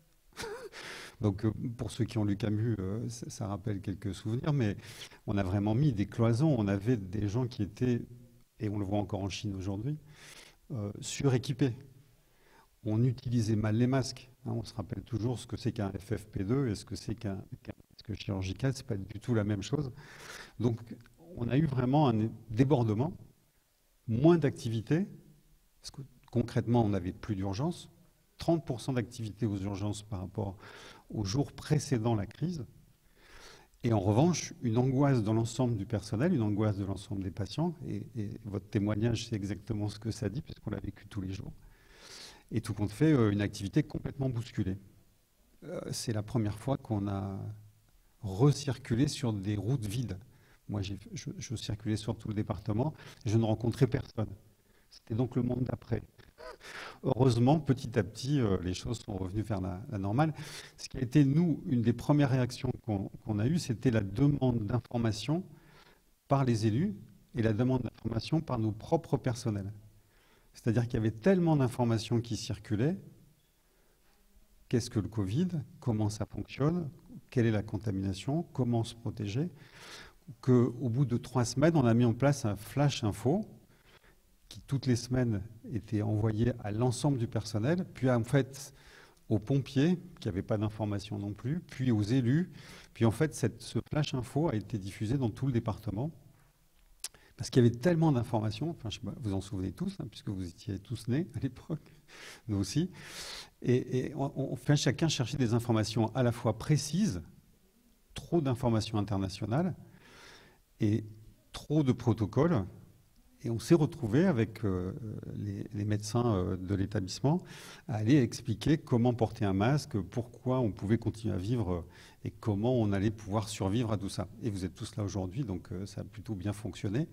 Donc, pour ceux qui ont lu Camus, euh, ça, ça rappelle quelques souvenirs, mais on a vraiment mis des cloisons. On avait des gens qui étaient, et on le voit encore en Chine aujourd'hui, euh, suréquipés. On utilisait mal les masques. Hein, on se rappelle toujours ce que c'est qu'un F F P deux et ce que c'est qu'un qu'un masque chirurgical. Ce n'est pas du tout la même chose. Donc, on a eu vraiment un débordement, moins d'activité, parce que concrètement, on n'avait plus d'urgence. trente pour cent d'activité aux urgences par rapport aux jours précédant la crise. Et en revanche, une angoisse dans l'ensemble du personnel, une angoisse de l'ensemble des patients. Et, et votre témoignage, c'est exactement ce que ça dit, puisqu'on l'a vécu tous les jours. Et tout compte fait, une activité complètement bousculée. Euh, c'est la première fois qu'on a recirculé sur des routes vides. Moi, je, je circulais sur tout le département, je ne rencontrais personne. C'était donc le monde d'après. Heureusement, petit à petit, euh, les choses sont revenues vers la, la normale. Ce qui a été, nous, une des premières réactions qu'on qu'on a eues, c'était la demande d'information par les élus et la demande d'information par nos propres personnels. C'est-à-dire qu'il y avait tellement d'informations qui circulaient. Qu'est-ce que le Covid? Comment ça fonctionne? Quelle est la contamination? Comment se protéger? Qu'au bout de trois semaines, on a mis en place un flash info qui toutes les semaines était envoyé à l'ensemble du personnel, puis en fait aux pompiers, qui n'avaient pas d'informations non plus, puis aux élus. Puis en fait, cette, ce flash info a été diffusé dans tout le département, parce qu'il y avait tellement d'informations, enfin, je sais pas, vous en souvenez tous, hein, puisque vous étiez tous nés à l'époque, nous aussi, et, et on, on fait chacun chercher des informations à la fois précises, trop d'informations internationales, et trop de protocoles. Et on s'est retrouvé avec euh, les, les médecins euh, de l'établissement à aller expliquer comment porter un masque, pourquoi on pouvait continuer à vivre euh, et comment on allait pouvoir survivre à tout ça. Et vous êtes tous là aujourd'hui, donc euh, ça a plutôt bien fonctionné.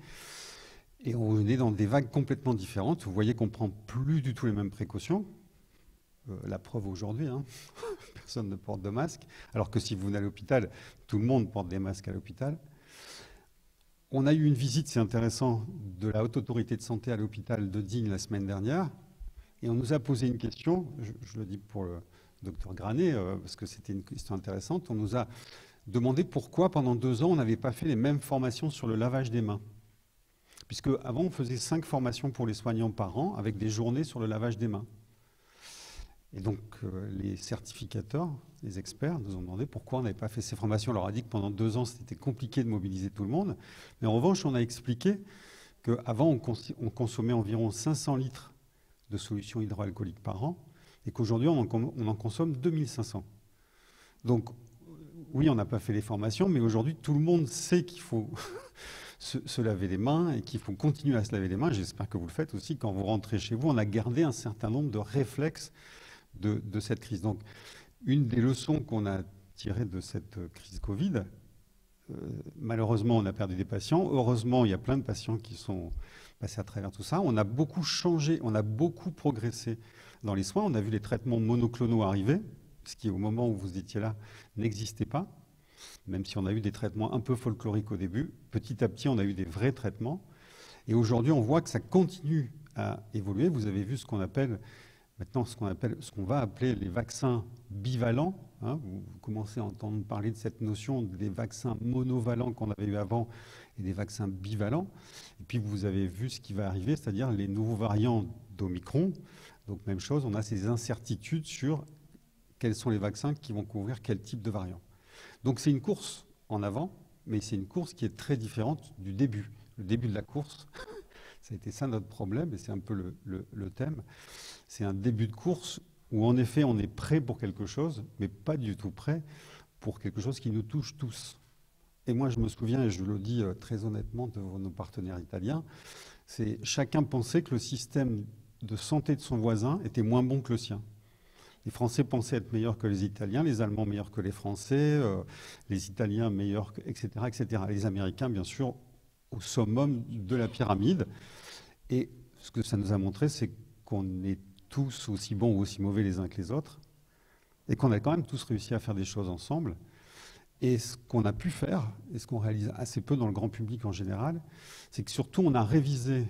Et on est dans des vagues complètement différentes. Vous voyez qu'on ne prend plus du tout les mêmes précautions. Euh, la preuve aujourd'hui, hein. Personne ne porte de masque. Alors que si vous venez à l'hôpital, tout le monde porte des masques à l'hôpital. On a eu une visite, c'est intéressant, de la Haute Autorité de Santé à l'hôpital de Digne la semaine dernière, et on nous a posé une question, je, je le dis pour le docteur Granet, euh, parce que c'était une question intéressante, on nous a demandé pourquoi pendant deux ans on n'avait pas fait les mêmes formations sur le lavage des mains. Puisque avant on faisait cinq formations pour les soignants par an, avec des journées sur le lavage des mains. Et donc euh, les certificateurs, les experts nous ont demandé pourquoi on n'avait pas fait ces formations. On leur a dit que pendant deux ans, c'était compliqué de mobiliser tout le monde. Mais en revanche, on a expliqué qu'avant, on, cons on consommait environ cinq cents litres de solutions hydroalcooliques par an et qu'aujourd'hui, on, on en consomme deux mille cinq cents. Donc, oui, on n'a pas fait les formations, mais aujourd'hui, tout le monde sait qu'il faut se, se laver les mains et qu'il faut continuer à se laver les mains. J'espère que vous le faites aussi. Quand vous rentrez chez vous, on a gardé un certain nombre de réflexes de, de cette crise. Donc, une des leçons qu'on a tirées de cette crise Covid, euh, malheureusement, on a perdu des patients. Heureusement, il y a plein de patients qui sont passés à travers tout ça. On a beaucoup changé, on a beaucoup progressé dans les soins. On a vu les traitements monoclonaux arriver, ce qui, au moment où vous étiez là, n'existait pas. Même si on a eu des traitements un peu folkloriques au début, petit à petit, on a eu des vrais traitements. Et aujourd'hui, on voit que ça continue à évoluer. Vous avez vu ce qu'on appelle maintenant, ce qu'on appelle, ce qu'on va appeler les vaccins bivalents. Hein. Vous commencez à entendre parler de cette notion des vaccins monovalents qu'on avait eu avant et des vaccins bivalents. Et puis, vous avez vu ce qui va arriver, c'est-à-dire les nouveaux variants d'Omicron. Donc, même chose, on a ces incertitudes sur quels sont les vaccins qui vont couvrir quel type de variant. Donc c'est une course en avant, mais c'est une course qui est très différente du début. Le début de la course, ça a été ça notre problème, et c'est un peu le, le, le thème. C'est un début de course où en effet on est prêt pour quelque chose, mais pas du tout prêt pour quelque chose qui nous touche tous. Et moi je me souviens, et je le dis très honnêtement de nos partenaires italiens, c'est chacun pensait que le système de santé de son voisin était moins bon que le sien. Les Français pensaient être meilleurs que les Italiens, les Allemands meilleurs que les Français, euh, les Italiens meilleurs, que, et cetera, et cetera. Les Américains, bien sûr, au summum de la pyramide. Et ce que ça nous a montré, c'est qu'on est tous aussi bons ou aussi mauvais les uns que les autres, et qu'on a quand même tous réussi à faire des choses ensemble. Et ce qu'on a pu faire, et ce qu'on réalise assez peu dans le grand public en général, c'est que surtout on a révisé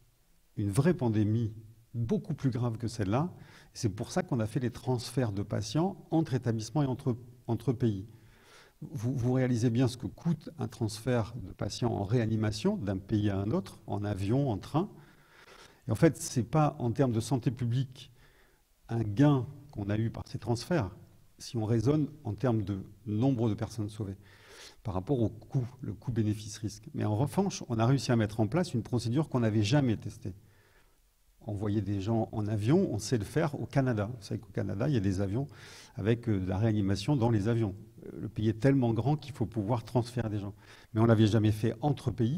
une vraie pandémie beaucoup plus grave que celle-là. C'est pour ça qu'on a fait les transferts de patients entre établissements et entre, entre pays. Vous, vous réalisez bien ce que coûte un transfert de patients en réanimation d'un pays à un autre, en avion, en train. Et en fait, ce n'est pas en termes de santé publique un gain qu'on a eu par ces transferts, si on raisonne en termes de nombre de personnes sauvées, par rapport au coût, le coût bénéfice-risque. Mais en revanche, on a réussi à mettre en place une procédure qu'on n'avait jamais testée. Envoyer des gens en avion, on sait le faire au Canada. Vous savez qu'au Canada, il y a des avions avec de la réanimation dans les avions. Le pays est tellement grand qu'il faut pouvoir transférer des gens. Mais on ne l'avait jamais fait entre pays.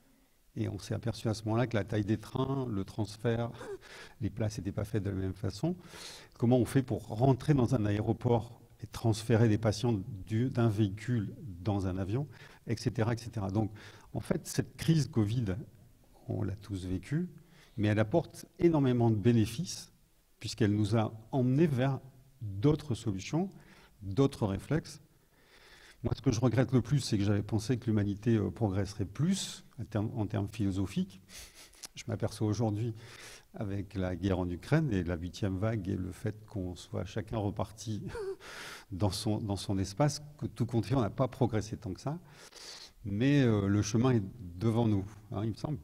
Et on s'est aperçu à ce moment-là que la taille des trains, le transfert, les places n'étaient pas faites de la même façon. Comment on fait pour rentrer dans un aéroport et transférer des patients d'un véhicule dans un avion, et cetera, et cetera. Donc, en fait, cette crise Covid, on l'a tous vécue, mais elle apporte énormément de bénéfices puisqu'elle nous a emmenés vers d'autres solutions, d'autres réflexes. Moi, ce que je regrette le plus, c'est que j'avais pensé que l'humanité progresserait plus en termes, en termes philosophiques. Je m'aperçois aujourd'hui, avec la guerre en Ukraine et la huitième vague et le fait qu'on soit chacun reparti dans son, dans son espace, que tout compte fait, on n'a pas progressé tant que ça. Mais euh, le chemin est devant nous, hein, il me semble.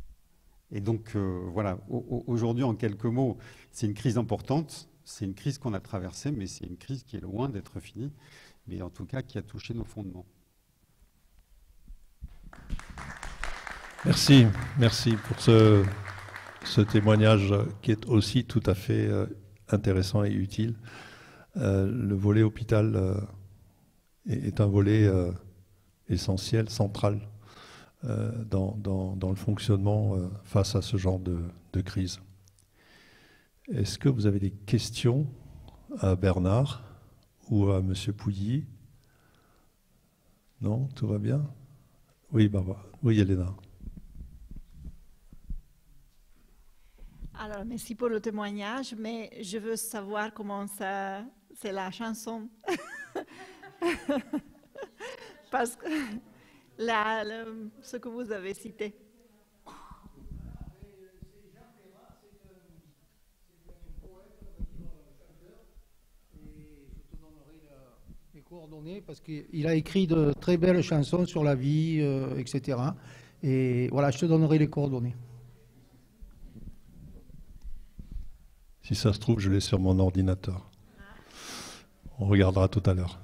Et donc, euh, voilà, aujourd'hui, en quelques mots, c'est une crise importante, c'est une crise qu'on a traversée, mais c'est une crise qui est loin d'être finie, mais en tout cas qui a touché nos fondements. Merci, merci pour ce, ce témoignage qui est aussi tout à fait euh, intéressant et utile. Euh, le volet hôpital euh, est, est un volet euh, essentiel, central. Euh, dans, dans, dans le fonctionnement euh, face à ce genre de, de crise. Est-ce que vous avez des questions à Bernard ou à M. Pouilly? Non, tout va bien? Oui, Barbara. Oui, Elena. Alors, merci pour le témoignage, mais je veux savoir comment ça... C'est la chanson. Parce que... La, la, ce que vous avez cité. Les coordonnées, parce qu'il a écrit de très belles chansons sur la vie, euh, et cetera. Et voilà, je te donnerai les coordonnées. Si ça se trouve, je l'ai sur mon ordinateur. On regardera tout à l'heure.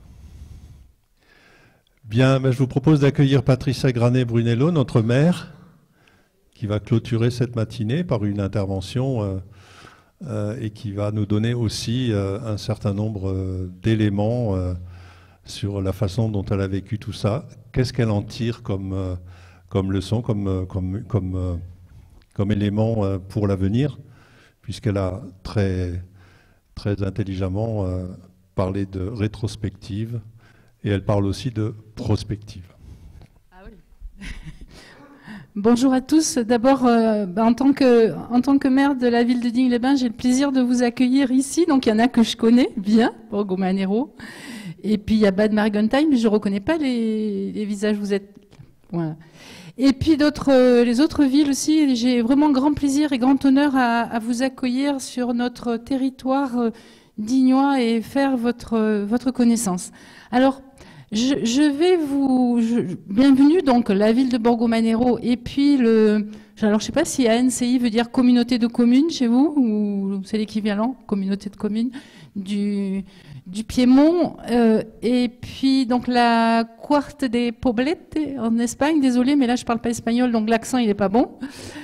Bien, ben je vous propose d'accueillir Patricia Granet-Brunello, notre maire, qui va clôturer cette matinée par une intervention euh, euh, et qui va nous donner aussi euh, un certain nombre euh, d'éléments euh, sur la façon dont elle a vécu tout ça. Qu'est-ce qu'elle en tire comme, euh, comme leçon, comme, euh, comme, comme, euh, comme élément euh, pour l'avenir, puisqu'elle a très, très intelligemment euh, parlé de rétrospective et elle parle aussi de prospective. Ah oui. Bonjour à tous. D'abord, euh, en tant que, en tant que maire de la ville de Digne-les-Bains, j'ai le plaisir de vous accueillir ici. Donc, il y en a que je connais bien, Borgo Manero. Et puis, il y a Bad Mergentheim, mais je ne reconnais pas les, les visages. Vous êtes... Voilà. Et puis, d'autres, euh, les autres villes aussi. J'ai vraiment grand plaisir et grand honneur à, à vous accueillir sur notre territoire euh, dignois et faire votre, euh, votre connaissance. Alors, Je, je vais vous... Je, bienvenue, donc, la ville de Borgo Manero. Et puis, le, alors, je ne sais pas si A N C I veut dire communauté de communes chez vous, ou c'est l'équivalent, communauté de communes, du, du Piémont. Euh, et puis, donc, la Cuarte de Poblete en Espagne. Désolé, mais là, je ne parle pas espagnol, donc l'accent, il n'est pas bon.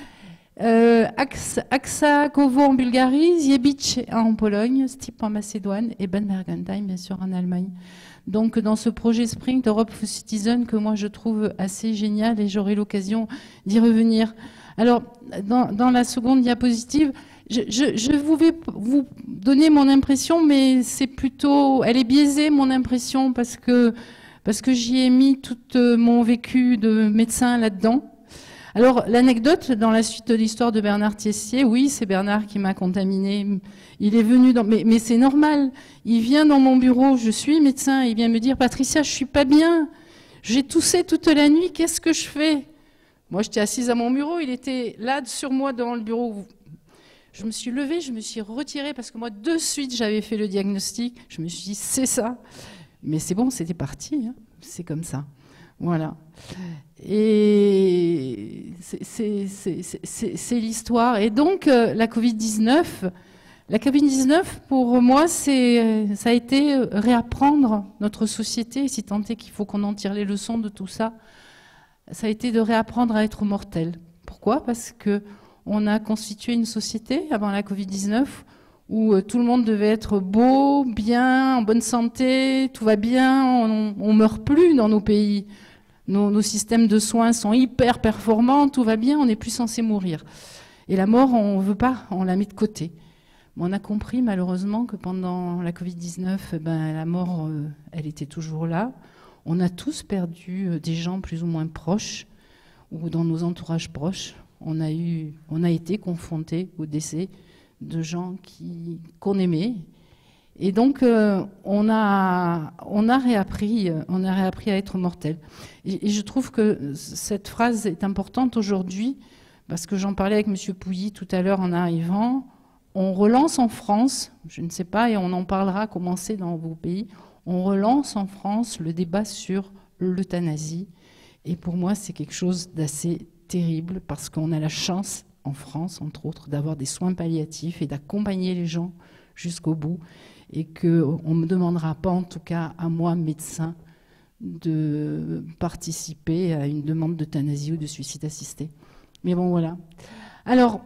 Euh, Aksakovo en Bulgarie, Ziebic en Pologne, Stip en Macédoine et Bad Mergentheim, bien sûr, en Allemagne. Donc, dans ce projet Spring d'Europe for Citizen que moi je trouve assez génial et j'aurai l'occasion d'y revenir. Alors, dans, dans la seconde diapositive, je, je, je vous vais vous donner mon impression, mais c'est plutôt, elle est biaisée mon impression parce que parce que j'y ai mis tout mon vécu de médecin là-dedans. Alors, l'anecdote, dans la suite de l'histoire de Bernard Tessier, oui, c'est Bernard qui m'a contaminé. Il est venu dans... Mais, mais c'est normal. Il vient dans mon bureau, je suis médecin, il vient me dire « Patricia, je suis pas bien. J'ai toussé toute la nuit, qu'est-ce que je fais ?» Moi, j'étais assise à mon bureau, il était là sur moi dans le bureau. Je me suis levée, je me suis retirée parce que moi, de suite, j'avais fait le diagnostic. Je me suis dit « C'est ça. » Mais c'est bon, c'était parti. Hein. C'est comme ça. Voilà. Et c'est l'histoire. Et donc, euh, la Covid dix-neuf, la Covid dix-neuf, pour moi, ça a été réapprendre notre société, si tant est qu'il faut qu'on en tire les leçons de tout ça. Ça a été de réapprendre à être mortel. Pourquoi? Parce qu'on a constitué une société avant la Covid dix-neuf où euh, tout le monde devait être beau, bien, en bonne santé, tout va bien, on ne meurt plus dans nos pays. Nos, nos systèmes de soins sont hyper performants, tout va bien, on n'est plus censé mourir. Et la mort, on ne veut pas, on la met de côté. Mais on a compris malheureusement que pendant la Covid dix-neuf, ben, la mort, euh, elle était toujours là. On a tous perdu euh, des gens plus ou moins proches ou dans nos entourages proches. On a, eu, on a été confrontés au décès de gens qui, qu'on aimait. Et donc, euh, on, a, on, a réappris, on a réappris à être mortel. Et, et je trouve que cette phrase est importante aujourd'hui, parce que j'en parlais avec M. Pouilly tout à l'heure en arrivant. On relance en France, je ne sais pas, et on en parlera, comment c'est dans vos pays, on relance en France le débat sur l'euthanasie. Et pour moi, c'est quelque chose d'assez terrible, parce qu'on a la chance, en France, entre autres, d'avoir des soins palliatifs et d'accompagner les gens jusqu'au bout. Et qu'on ne me demandera pas, en tout cas à moi, médecin, de participer à une demande d'euthanasie ou de suicide assisté. Mais bon, voilà. Alors,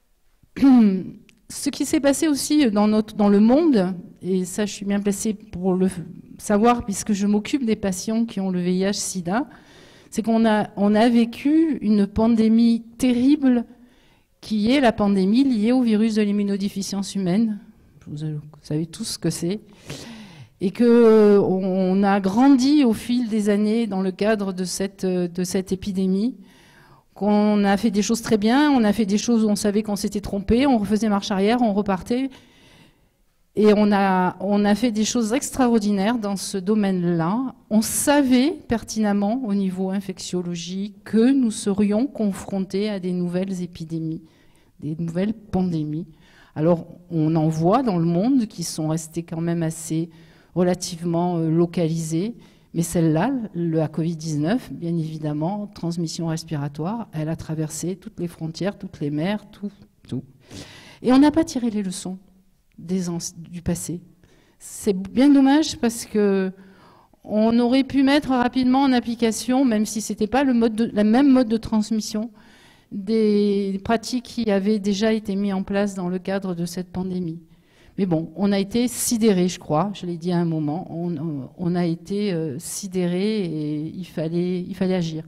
ce qui s'est passé aussi dans, notre, dans le monde, et ça je suis bien placée pour le savoir puisque je m'occupe des patients qui ont le V I H sida, c'est qu'on a, on a vécu une pandémie terrible qui est la pandémie liée au virus de l'immunodéficience humaine. Vous savez tous ce que c'est. Et qu'on a grandi au fil des années dans le cadre de cette, de cette épidémie, qu'on a fait des choses très bien, on a fait des choses où on savait qu'on s'était trompé, on refaisait marche arrière, on repartait. Et on a, on a fait des choses extraordinaires dans ce domaine-là. On savait pertinemment au niveau infectiologique que nous serions confrontés à des nouvelles épidémies, des nouvelles pandémies. Alors, on en voit dans le monde qui sont restées quand même assez relativement localisées, mais celle-là, la Covid dix-neuf, bien évidemment, transmission respiratoire, elle a traversé toutes les frontières, toutes les mers, tout, tout. Et on n'a pas tiré les leçons des du passé. C'est bien dommage parce que on aurait pu mettre rapidement en application, même si ce n'était pas le mode de, la même mode de transmission, des pratiques qui avaient déjà été mises en place dans le cadre de cette pandémie. Mais bon, on a été sidérés, je crois, je l'ai dit à un moment, on, on a été euh, sidérés et il fallait, il fallait agir.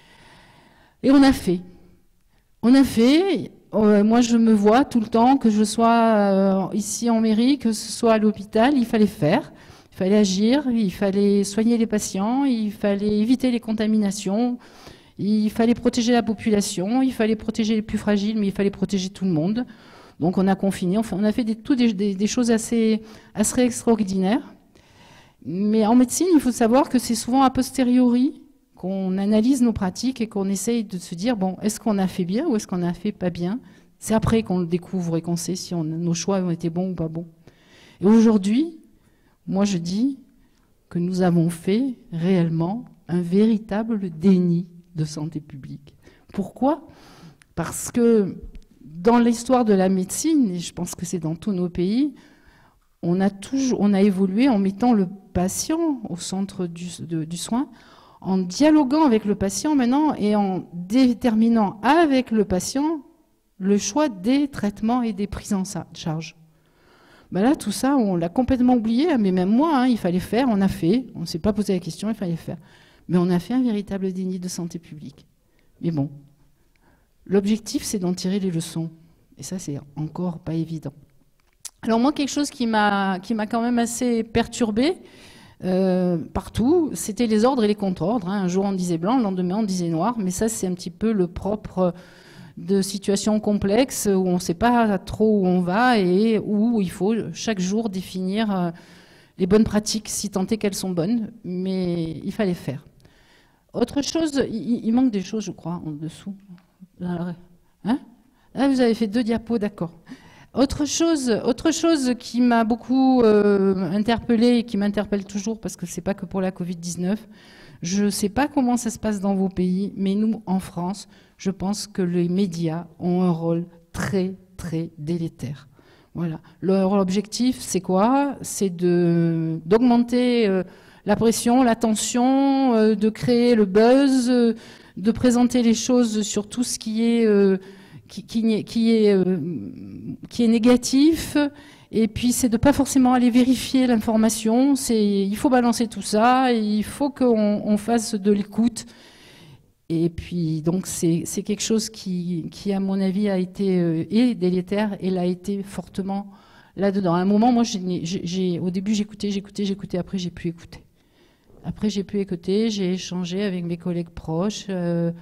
Et on a fait. On a fait, euh, moi je me vois tout le temps, que je sois euh, ici en mairie, que ce soit à l'hôpital, il fallait faire, il fallait agir, il fallait soigner les patients, il fallait éviter les contaminations, il fallait protéger la population, il fallait protéger les plus fragiles, mais il fallait protéger tout le monde. Donc on a confiné, enfin, on a fait des, tout des, des, des choses assez, assez extraordinaires. Mais en médecine, il faut savoir que c'est souvent a posteriori qu'on analyse nos pratiques et qu'on essaye de se dire, bon, est-ce qu'on a fait bien ou est-ce qu'on a fait pas bien? C'est après qu'on le découvre et qu'on sait si on, nos choix ont été bons ou pas bons. Et aujourd'hui, moi je dis que nous avons fait réellement un véritable déni de santé publique. Pourquoi? Parce que dans l'histoire de la médecine, et je pense que c'est dans tous nos pays, on a, toujours, on a évolué en mettant le patient au centre du, de, du soin, en dialoguant avec le patient maintenant et en déterminant avec le patient le choix des traitements et des prises en charge. Ben là, tout ça, on l'a complètement oublié, mais même moi, hein, il fallait faire, on a fait, on ne s'est pas posé la question, il fallait faire. Mais on a fait un véritable déni de santé publique. Mais bon, l'objectif, c'est d'en tirer les leçons. Et ça, c'est encore pas évident. Alors moi, quelque chose qui m'a qui m'a quand même assez perturbée, euh, partout, c'était les ordres et les contre-ordres. Hein. Un jour, on disait blanc, le lendemain, on disait noir. Mais ça, c'est un petit peu le propre de situations complexes où on ne sait pas trop où on va et où il faut chaque jour définir euh, les bonnes pratiques, si tant est qu'elles sont bonnes. Mais il fallait faire. Autre chose, il, il manque des choses, je crois, en dessous. Hein? Ah, vous avez fait deux diapos, d'accord. Autre chose, autre chose qui m'a beaucoup euh, interpellée et qui m'interpelle toujours, parce que c'est pas que pour la Covid dix-neuf, je ne sais pas comment ça se passe dans vos pays, mais nous, en France, je pense que les médias ont un rôle très, très délétère. Voilà. Leur objectif, c'est quoi? C'est de, d'augmenter euh, la pression, la tension, euh, de créer le buzz, euh, de présenter les choses sur tout ce qui est... Euh, Qui, qui, qui, est, euh, qui est négatif, et puis c'est de ne pas forcément aller vérifier l'information, il faut balancer tout ça, et il faut qu'on on fasse de l'écoute. Et puis donc c'est quelque chose qui, qui, à mon avis, a été euh, et délétère, et l'a été fortement là-dedans. À un moment, moi, j'ai, j'ai, au début, j'écoutais, j'écoutais, j'écoutais, après, j'ai pu écouter. Après, j'ai pu écouter, j'ai échangé avec mes collègues proches, euh,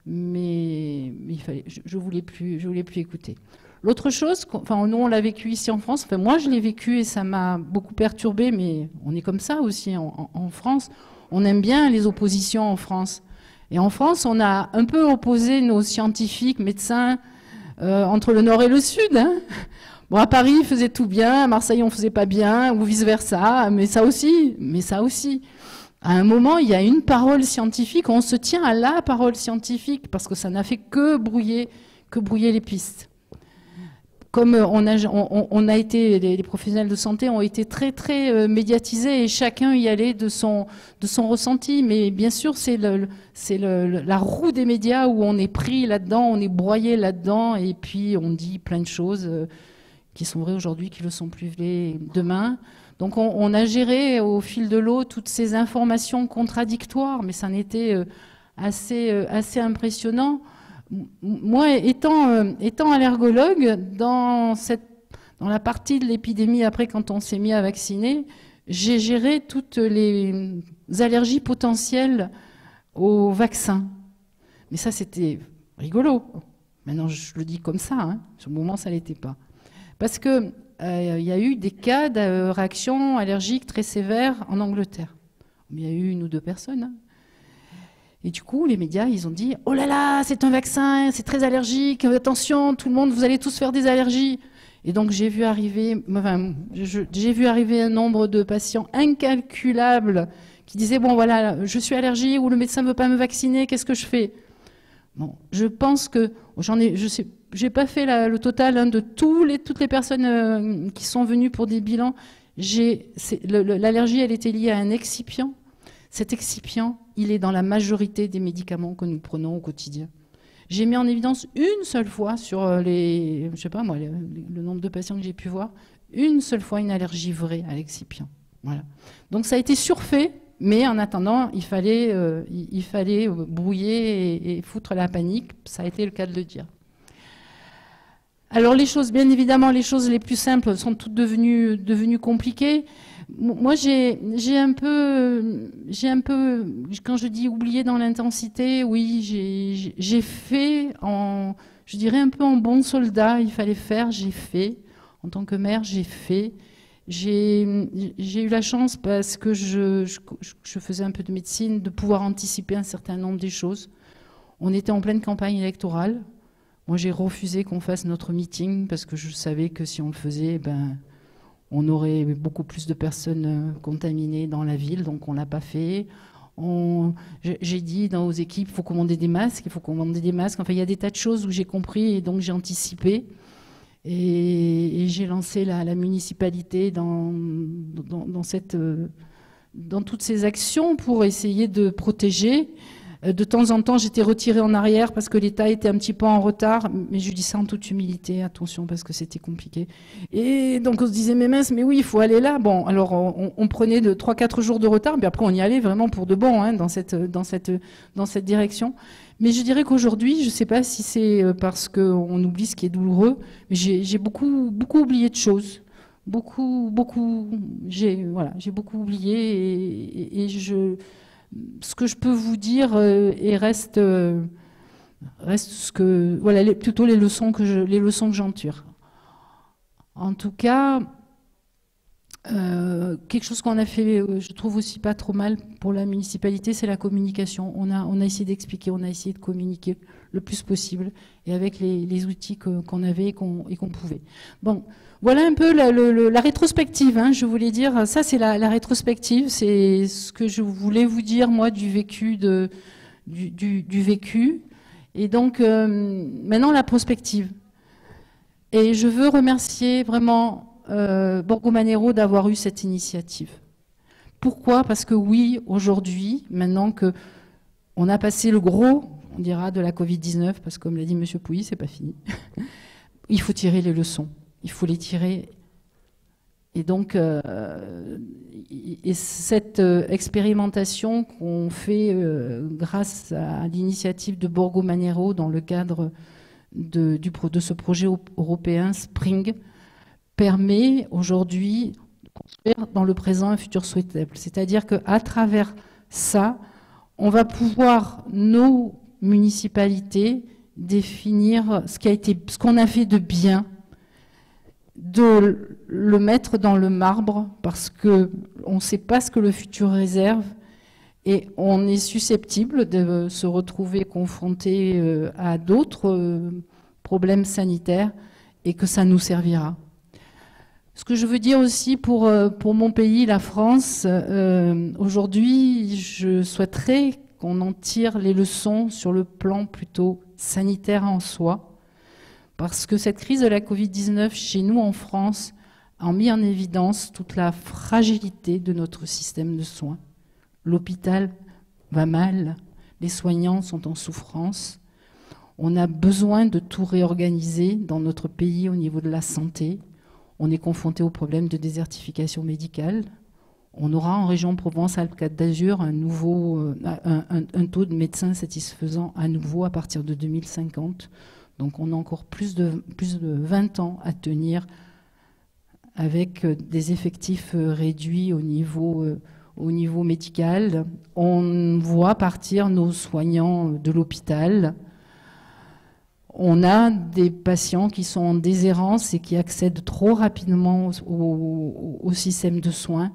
mais, mais il fallait, je, je voulais plus, je voulais plus écouter. L'autre chose, enfin nous on l'a vécu ici en France, enfin moi je l'ai vécu et ça m'a beaucoup perturbée, mais on est comme ça aussi en, en, en France. On aime bien les oppositions en France. Et en France, on a un peu opposé nos scientifiques, médecins, euh, entre le Nord et le Sud. Hein. Bon, à Paris, ils faisaient tout bien, à Marseille, on faisait pas bien, ou vice-versa, mais ça aussi, mais ça aussi. À un moment, il y a une parole scientifique, on se tient à la parole scientifique, parce que ça n'a fait que brouiller, que brouiller les pistes. Comme on a, on, on a été, les, les professionnels de santé ont été très très euh, médiatisés et chacun y allait de son, de son ressenti. Mais bien sûr, c'est le, c'est le, la roue des médias où on est pris là-dedans, on est broyé là-dedans et puis on dit plein de choses euh, qui sont vraies aujourd'hui, qui ne le sont plus vraies demain. Donc on, on a géré au fil de l'eau toutes ces informations contradictoires, mais ça en était euh, assez, euh, assez impressionnant. Moi, étant, euh, étant allergologue, dans, cette, dans la partie de l'épidémie, après quand on s'est mis à vacciner, j'ai géré toutes les allergies potentielles aux vaccins. Mais ça, c'était rigolo. Maintenant, je le dis comme ça. Hein. Sur le moment, ça ne l'était pas. Parce qu'il euh, y a eu des cas de réactions allergiques très sévères en Angleterre. Il y a eu une ou deux personnes. Hein. Et du coup, les médias, ils ont dit « Oh là là, c'est un vaccin, c'est très allergique, attention, tout le monde, vous allez tous faire des allergies ». Et donc, j'ai vu arriver, enfin, j'ai vu arriver un nombre de patients incalculable qui disaient « Bon, voilà, je suis allergique ou le médecin ne veut pas me vacciner, qu'est-ce que je fais ?» Bon, je pense que, j'en ai, je sais, j'ai pas fait la, le total hein, de tous les, toutes les personnes euh, qui sont venues pour des bilans. L'allergie, elle était liée à un excipient. Cet excipient, il est dans la majorité des médicaments que nous prenons au quotidien. J'ai mis en évidence une seule fois sur les, je sais pas moi, le, le nombre de patients que j'ai pu voir, une seule fois une allergie vraie à l'excipient. Voilà. Donc ça a été surfait, mais en attendant, il fallait, euh, il, il fallait brouiller et, et foutre la panique. Ça a été le cas de le dire. Alors les choses, bien évidemment, les choses les plus simples sont toutes devenues, devenues compliquées. Moi, j'ai un peu, j'ai un peu, quand je dis oublier dans l'intensité, oui, j'ai fait, en, je dirais un peu en bon soldat, il fallait faire, j'ai fait. En tant que mère, j'ai fait. J'ai eu la chance, parce que je, je, je faisais un peu de médecine, de pouvoir anticiper un certain nombre des choses. On était en pleine campagne électorale. Moi, j'ai refusé qu'on fasse notre meeting parce que je savais que si on le faisait, ben, on aurait beaucoup plus de personnes contaminées dans la ville, donc on ne l'a pas fait. J'ai dit dans aux équipes, il faut commander des masques, il faut commander des masques. Enfin, il y a des tas de choses où j'ai compris et donc j'ai anticipé. Et, et j'ai lancé la, la municipalité dans, dans, dans, cette, dans toutes ces actions pour essayer de protéger. De temps en temps, j'étais retirée en arrière parce que l'État était un petit peu en retard, mais je dis ça en toute humilité, attention, parce que c'était compliqué. Et donc on se disait, mais mince, mais oui, il faut aller là. Bon, alors on, on prenait de trois quatre jours de retard, puis après on y allait vraiment pour de bon, hein, dans, cette, dans, cette, dans cette direction. Mais je dirais qu'aujourd'hui, je ne sais pas si c'est parce qu'on oublie ce qui est douloureux, mais j'ai beaucoup, beaucoup oublié de choses. Beaucoup, beaucoup, j'ai voilà, j'ai beaucoup oublié et, et, et je... Ce que je peux vous dire euh, et reste, euh, reste ce que, voilà, les, plutôt les leçons que je, les leçons que j'en tire. En tout cas, euh, quelque chose qu'on a fait, euh, je trouve aussi pas trop mal pour la municipalité, c'est la communication. On a, on a essayé d'expliquer, on a essayé de communiquer le plus possible et avec les, les outils qu'on qu'on avait et qu'on qu'on pouvait. Bon. Voilà un peu la, la, la rétrospective, hein, je voulais dire, ça c'est la, la rétrospective, c'est ce que je voulais vous dire, moi, du vécu. De, du, du, du vécu. Et donc, euh, maintenant, la prospective. Et je veux remercier vraiment euh, Borgo Manero d'avoir eu cette initiative. Pourquoi? Parce que oui, aujourd'hui, maintenant qu'on a passé le gros, on dira, de la Covid dix-neuf, parce que comme l'a dit M. Pouilly, c'est pas fini, il faut tirer les leçons. Il faut les tirer. Et donc, euh, et cette euh, expérimentation qu'on fait euh, grâce à l'initiative de Borgo Manero dans le cadre de, du, de ce projet européen Spring permet aujourd'hui de construire dans le présent un futur souhaitable. C'est-à-dire qu'à travers ça, on va pouvoir, nos municipalités, définir ce qui a été, ce qu'on a fait de bien, de le mettre dans le marbre parce qu'on ne sait pas ce que le futur réserve et on est susceptible de se retrouver confronté à d'autres problèmes sanitaires et que ça nous servira. Ce que je veux dire aussi pour, pour mon pays, la France, euh, aujourd'hui, je souhaiterais qu'on en tire les leçons sur le plan plutôt sanitaire en soi. Parce que cette crise de la Covid dix-neuf, chez nous en France, a mis en évidence toute la fragilité de notre système de soins. L'hôpital va mal, les soignants sont en souffrance. On a besoin de tout réorganiser dans notre pays au niveau de la santé. On est confronté au problème de désertification médicale. On aura en région Provence-Alpes-Côte d'Azur un, nouveau, un, un, un taux de médecins satisfaisant à nouveau à partir de deux mille cinquante. Donc on a encore plus de, plus de vingt ans à tenir avec des effectifs réduits au niveau, au niveau médical. On voit partir nos soignants de l'hôpital. On a des patients qui sont en déshérence et qui accèdent trop rapidement au, au, au système de soins.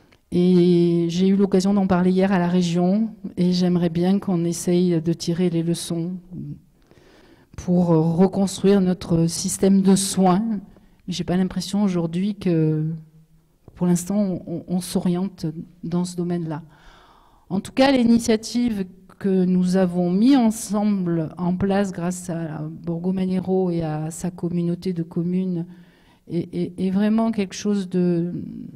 Et j'ai eu l'occasion d'en parler hier à la région et j'aimerais bien qu'on essaye de tirer les leçons pour reconstruire notre système de soins. Je n'ai pas l'impression aujourd'hui que, pour l'instant, on, on s'oriente dans ce domaine-là. En tout cas, l'initiative que nous avons mis ensemble en place grâce à Borgo Manero et à sa communauté de communes est, est, est vraiment quelque chose de,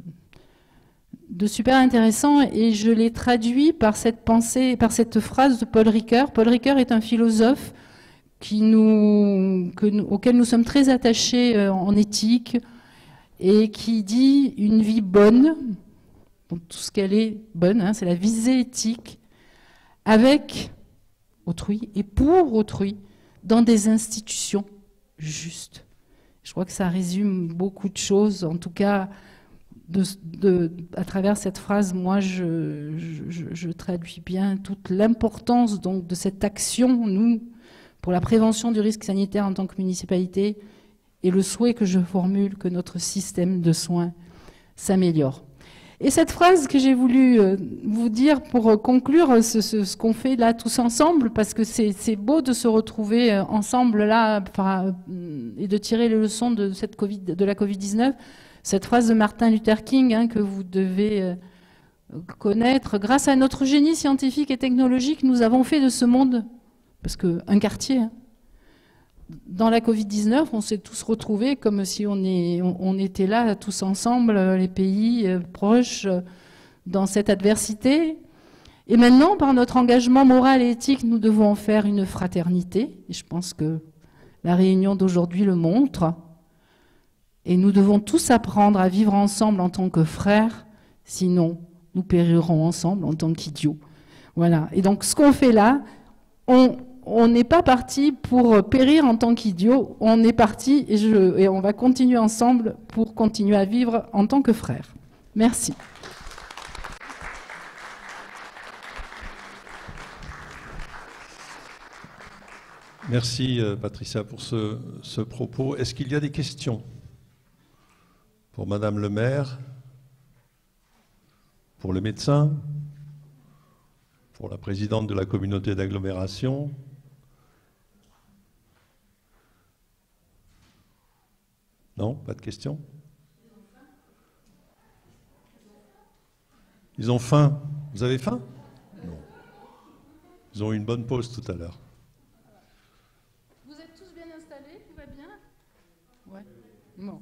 de super intéressant. Et je l'ai traduit par cette pensée, par cette phrase de Paul Ricoeur. Paul Ricoeur est un philosophe Qui nous, que nous, auquel nous sommes très attachés euh, en éthique. et qui dit une vie bonne, donc tout ce qu'elle est bonne, hein, c'est la visée éthique, avec autrui et pour autrui, dans des institutions justes. Je crois que ça résume beaucoup de choses, en tout cas, de, de, à travers cette phrase, moi je, je, je traduis bien toute l'importance donc de cette action, nous, pour la prévention du risque sanitaire en tant que municipalité, et le souhait que je formule que notre système de soins s'améliore. Et cette phrase que j'ai voulu vous dire pour conclure ce, ce, ce qu'on fait là tous ensemble, parce que c'est beau de se retrouver ensemble là enfin, et de tirer les leçons de, cette COVID, de la Covid dix-neuf, cette phrase de Martin Luther King hein, que vous devez connaître. Grâce à notre génie scientifique et technologique, nous avons fait de ce monde, parce qu'un quartier, hein, dans la Covid dix-neuf, on s'est tous retrouvés comme si on, est, on, on était là tous ensemble, les pays euh, proches, euh, dans cette adversité. Et maintenant, par notre engagement moral et éthique, nous devons en faire une fraternité. Et je pense que la réunion d'aujourd'hui le montre. Et nous devons tous apprendre à vivre ensemble en tant que frères, sinon nous périrons ensemble en tant qu'idiots. Voilà. Et donc ce qu'on fait là, on... On n'est pas parti pour périr en tant qu'idiots, on est parti et, je, et on va continuer ensemble pour continuer à vivre en tant que frères. Merci. Merci Patricia pour ce, ce propos. Est-ce qu'il y a des questions pour Madame le maire, pour le médecin, pour la présidente de la communauté d'agglomération ? Non, pas de questions? Ils ont faim. Vous avez faim? Non. Ils ont eu une bonne pause tout à l'heure. Vous êtes tous bien installés? Tout va bien? Ouais. Bon.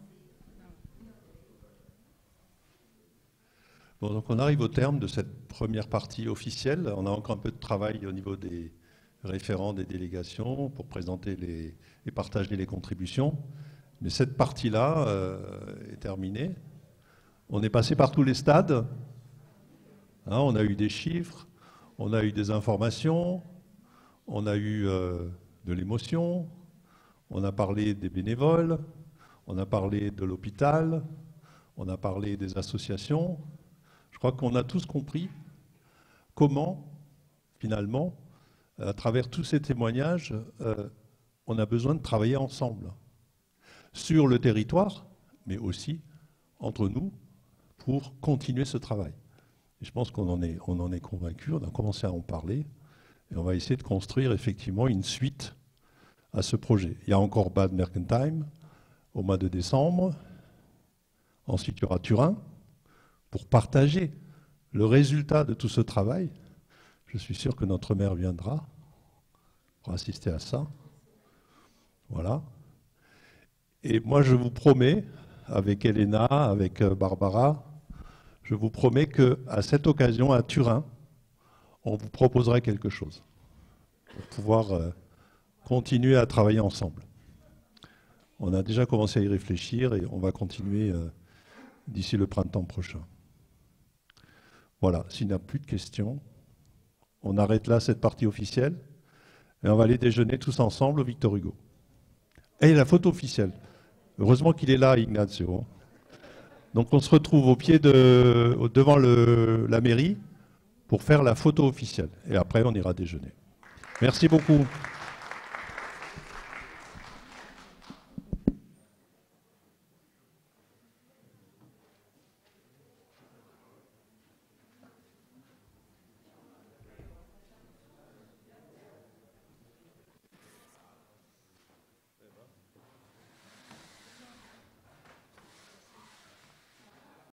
Bon, donc on arrive au terme de cette première partie officielle. On a encore un peu de travail au niveau des référents des délégations pour présenter les, et partager les contributions. Mais cette partie-là euh, est terminée. On est passé par tous les stades. Hein, on a eu des chiffres, on a eu des informations, on a eu euh, de l'émotion, on a parlé des bénévoles, on a parlé de l'hôpital, on a parlé des associations. Je crois qu'on a tous compris comment, finalement, à travers tous ces témoignages, euh, on a besoin de travailler ensemble. Sur le territoire, mais aussi entre nous, pour continuer ce travail. Et je pense qu'on en est, on en est convaincu, on a commencé à en parler, et on va essayer de construire effectivement une suite à ce projet. Il y a encore Bad Mergentheim au mois de décembre, ensuite il y aura Turin, pour partager le résultat de tout ce travail. Je suis sûr que notre maire viendra pour assister à ça. Voilà. Et moi, je vous promets, avec Elena, avec Barbara, je vous promets qu'à cette occasion, à Turin, on vous proposera quelque chose pour pouvoir euh, continuer à travailler ensemble. On a déjà commencé à y réfléchir et on va continuer euh, d'ici le printemps prochain. Voilà, s'il n'y a plus de questions, on arrête là cette partie officielle et on va aller déjeuner tous ensemble au Victor Hugo. Et la photo officielle. Heureusement qu'il est là, Ignacio. Donc on se retrouve au pied de, devant le, la mairie pour faire la photo officielle. Et après, on ira déjeuner. Merci beaucoup.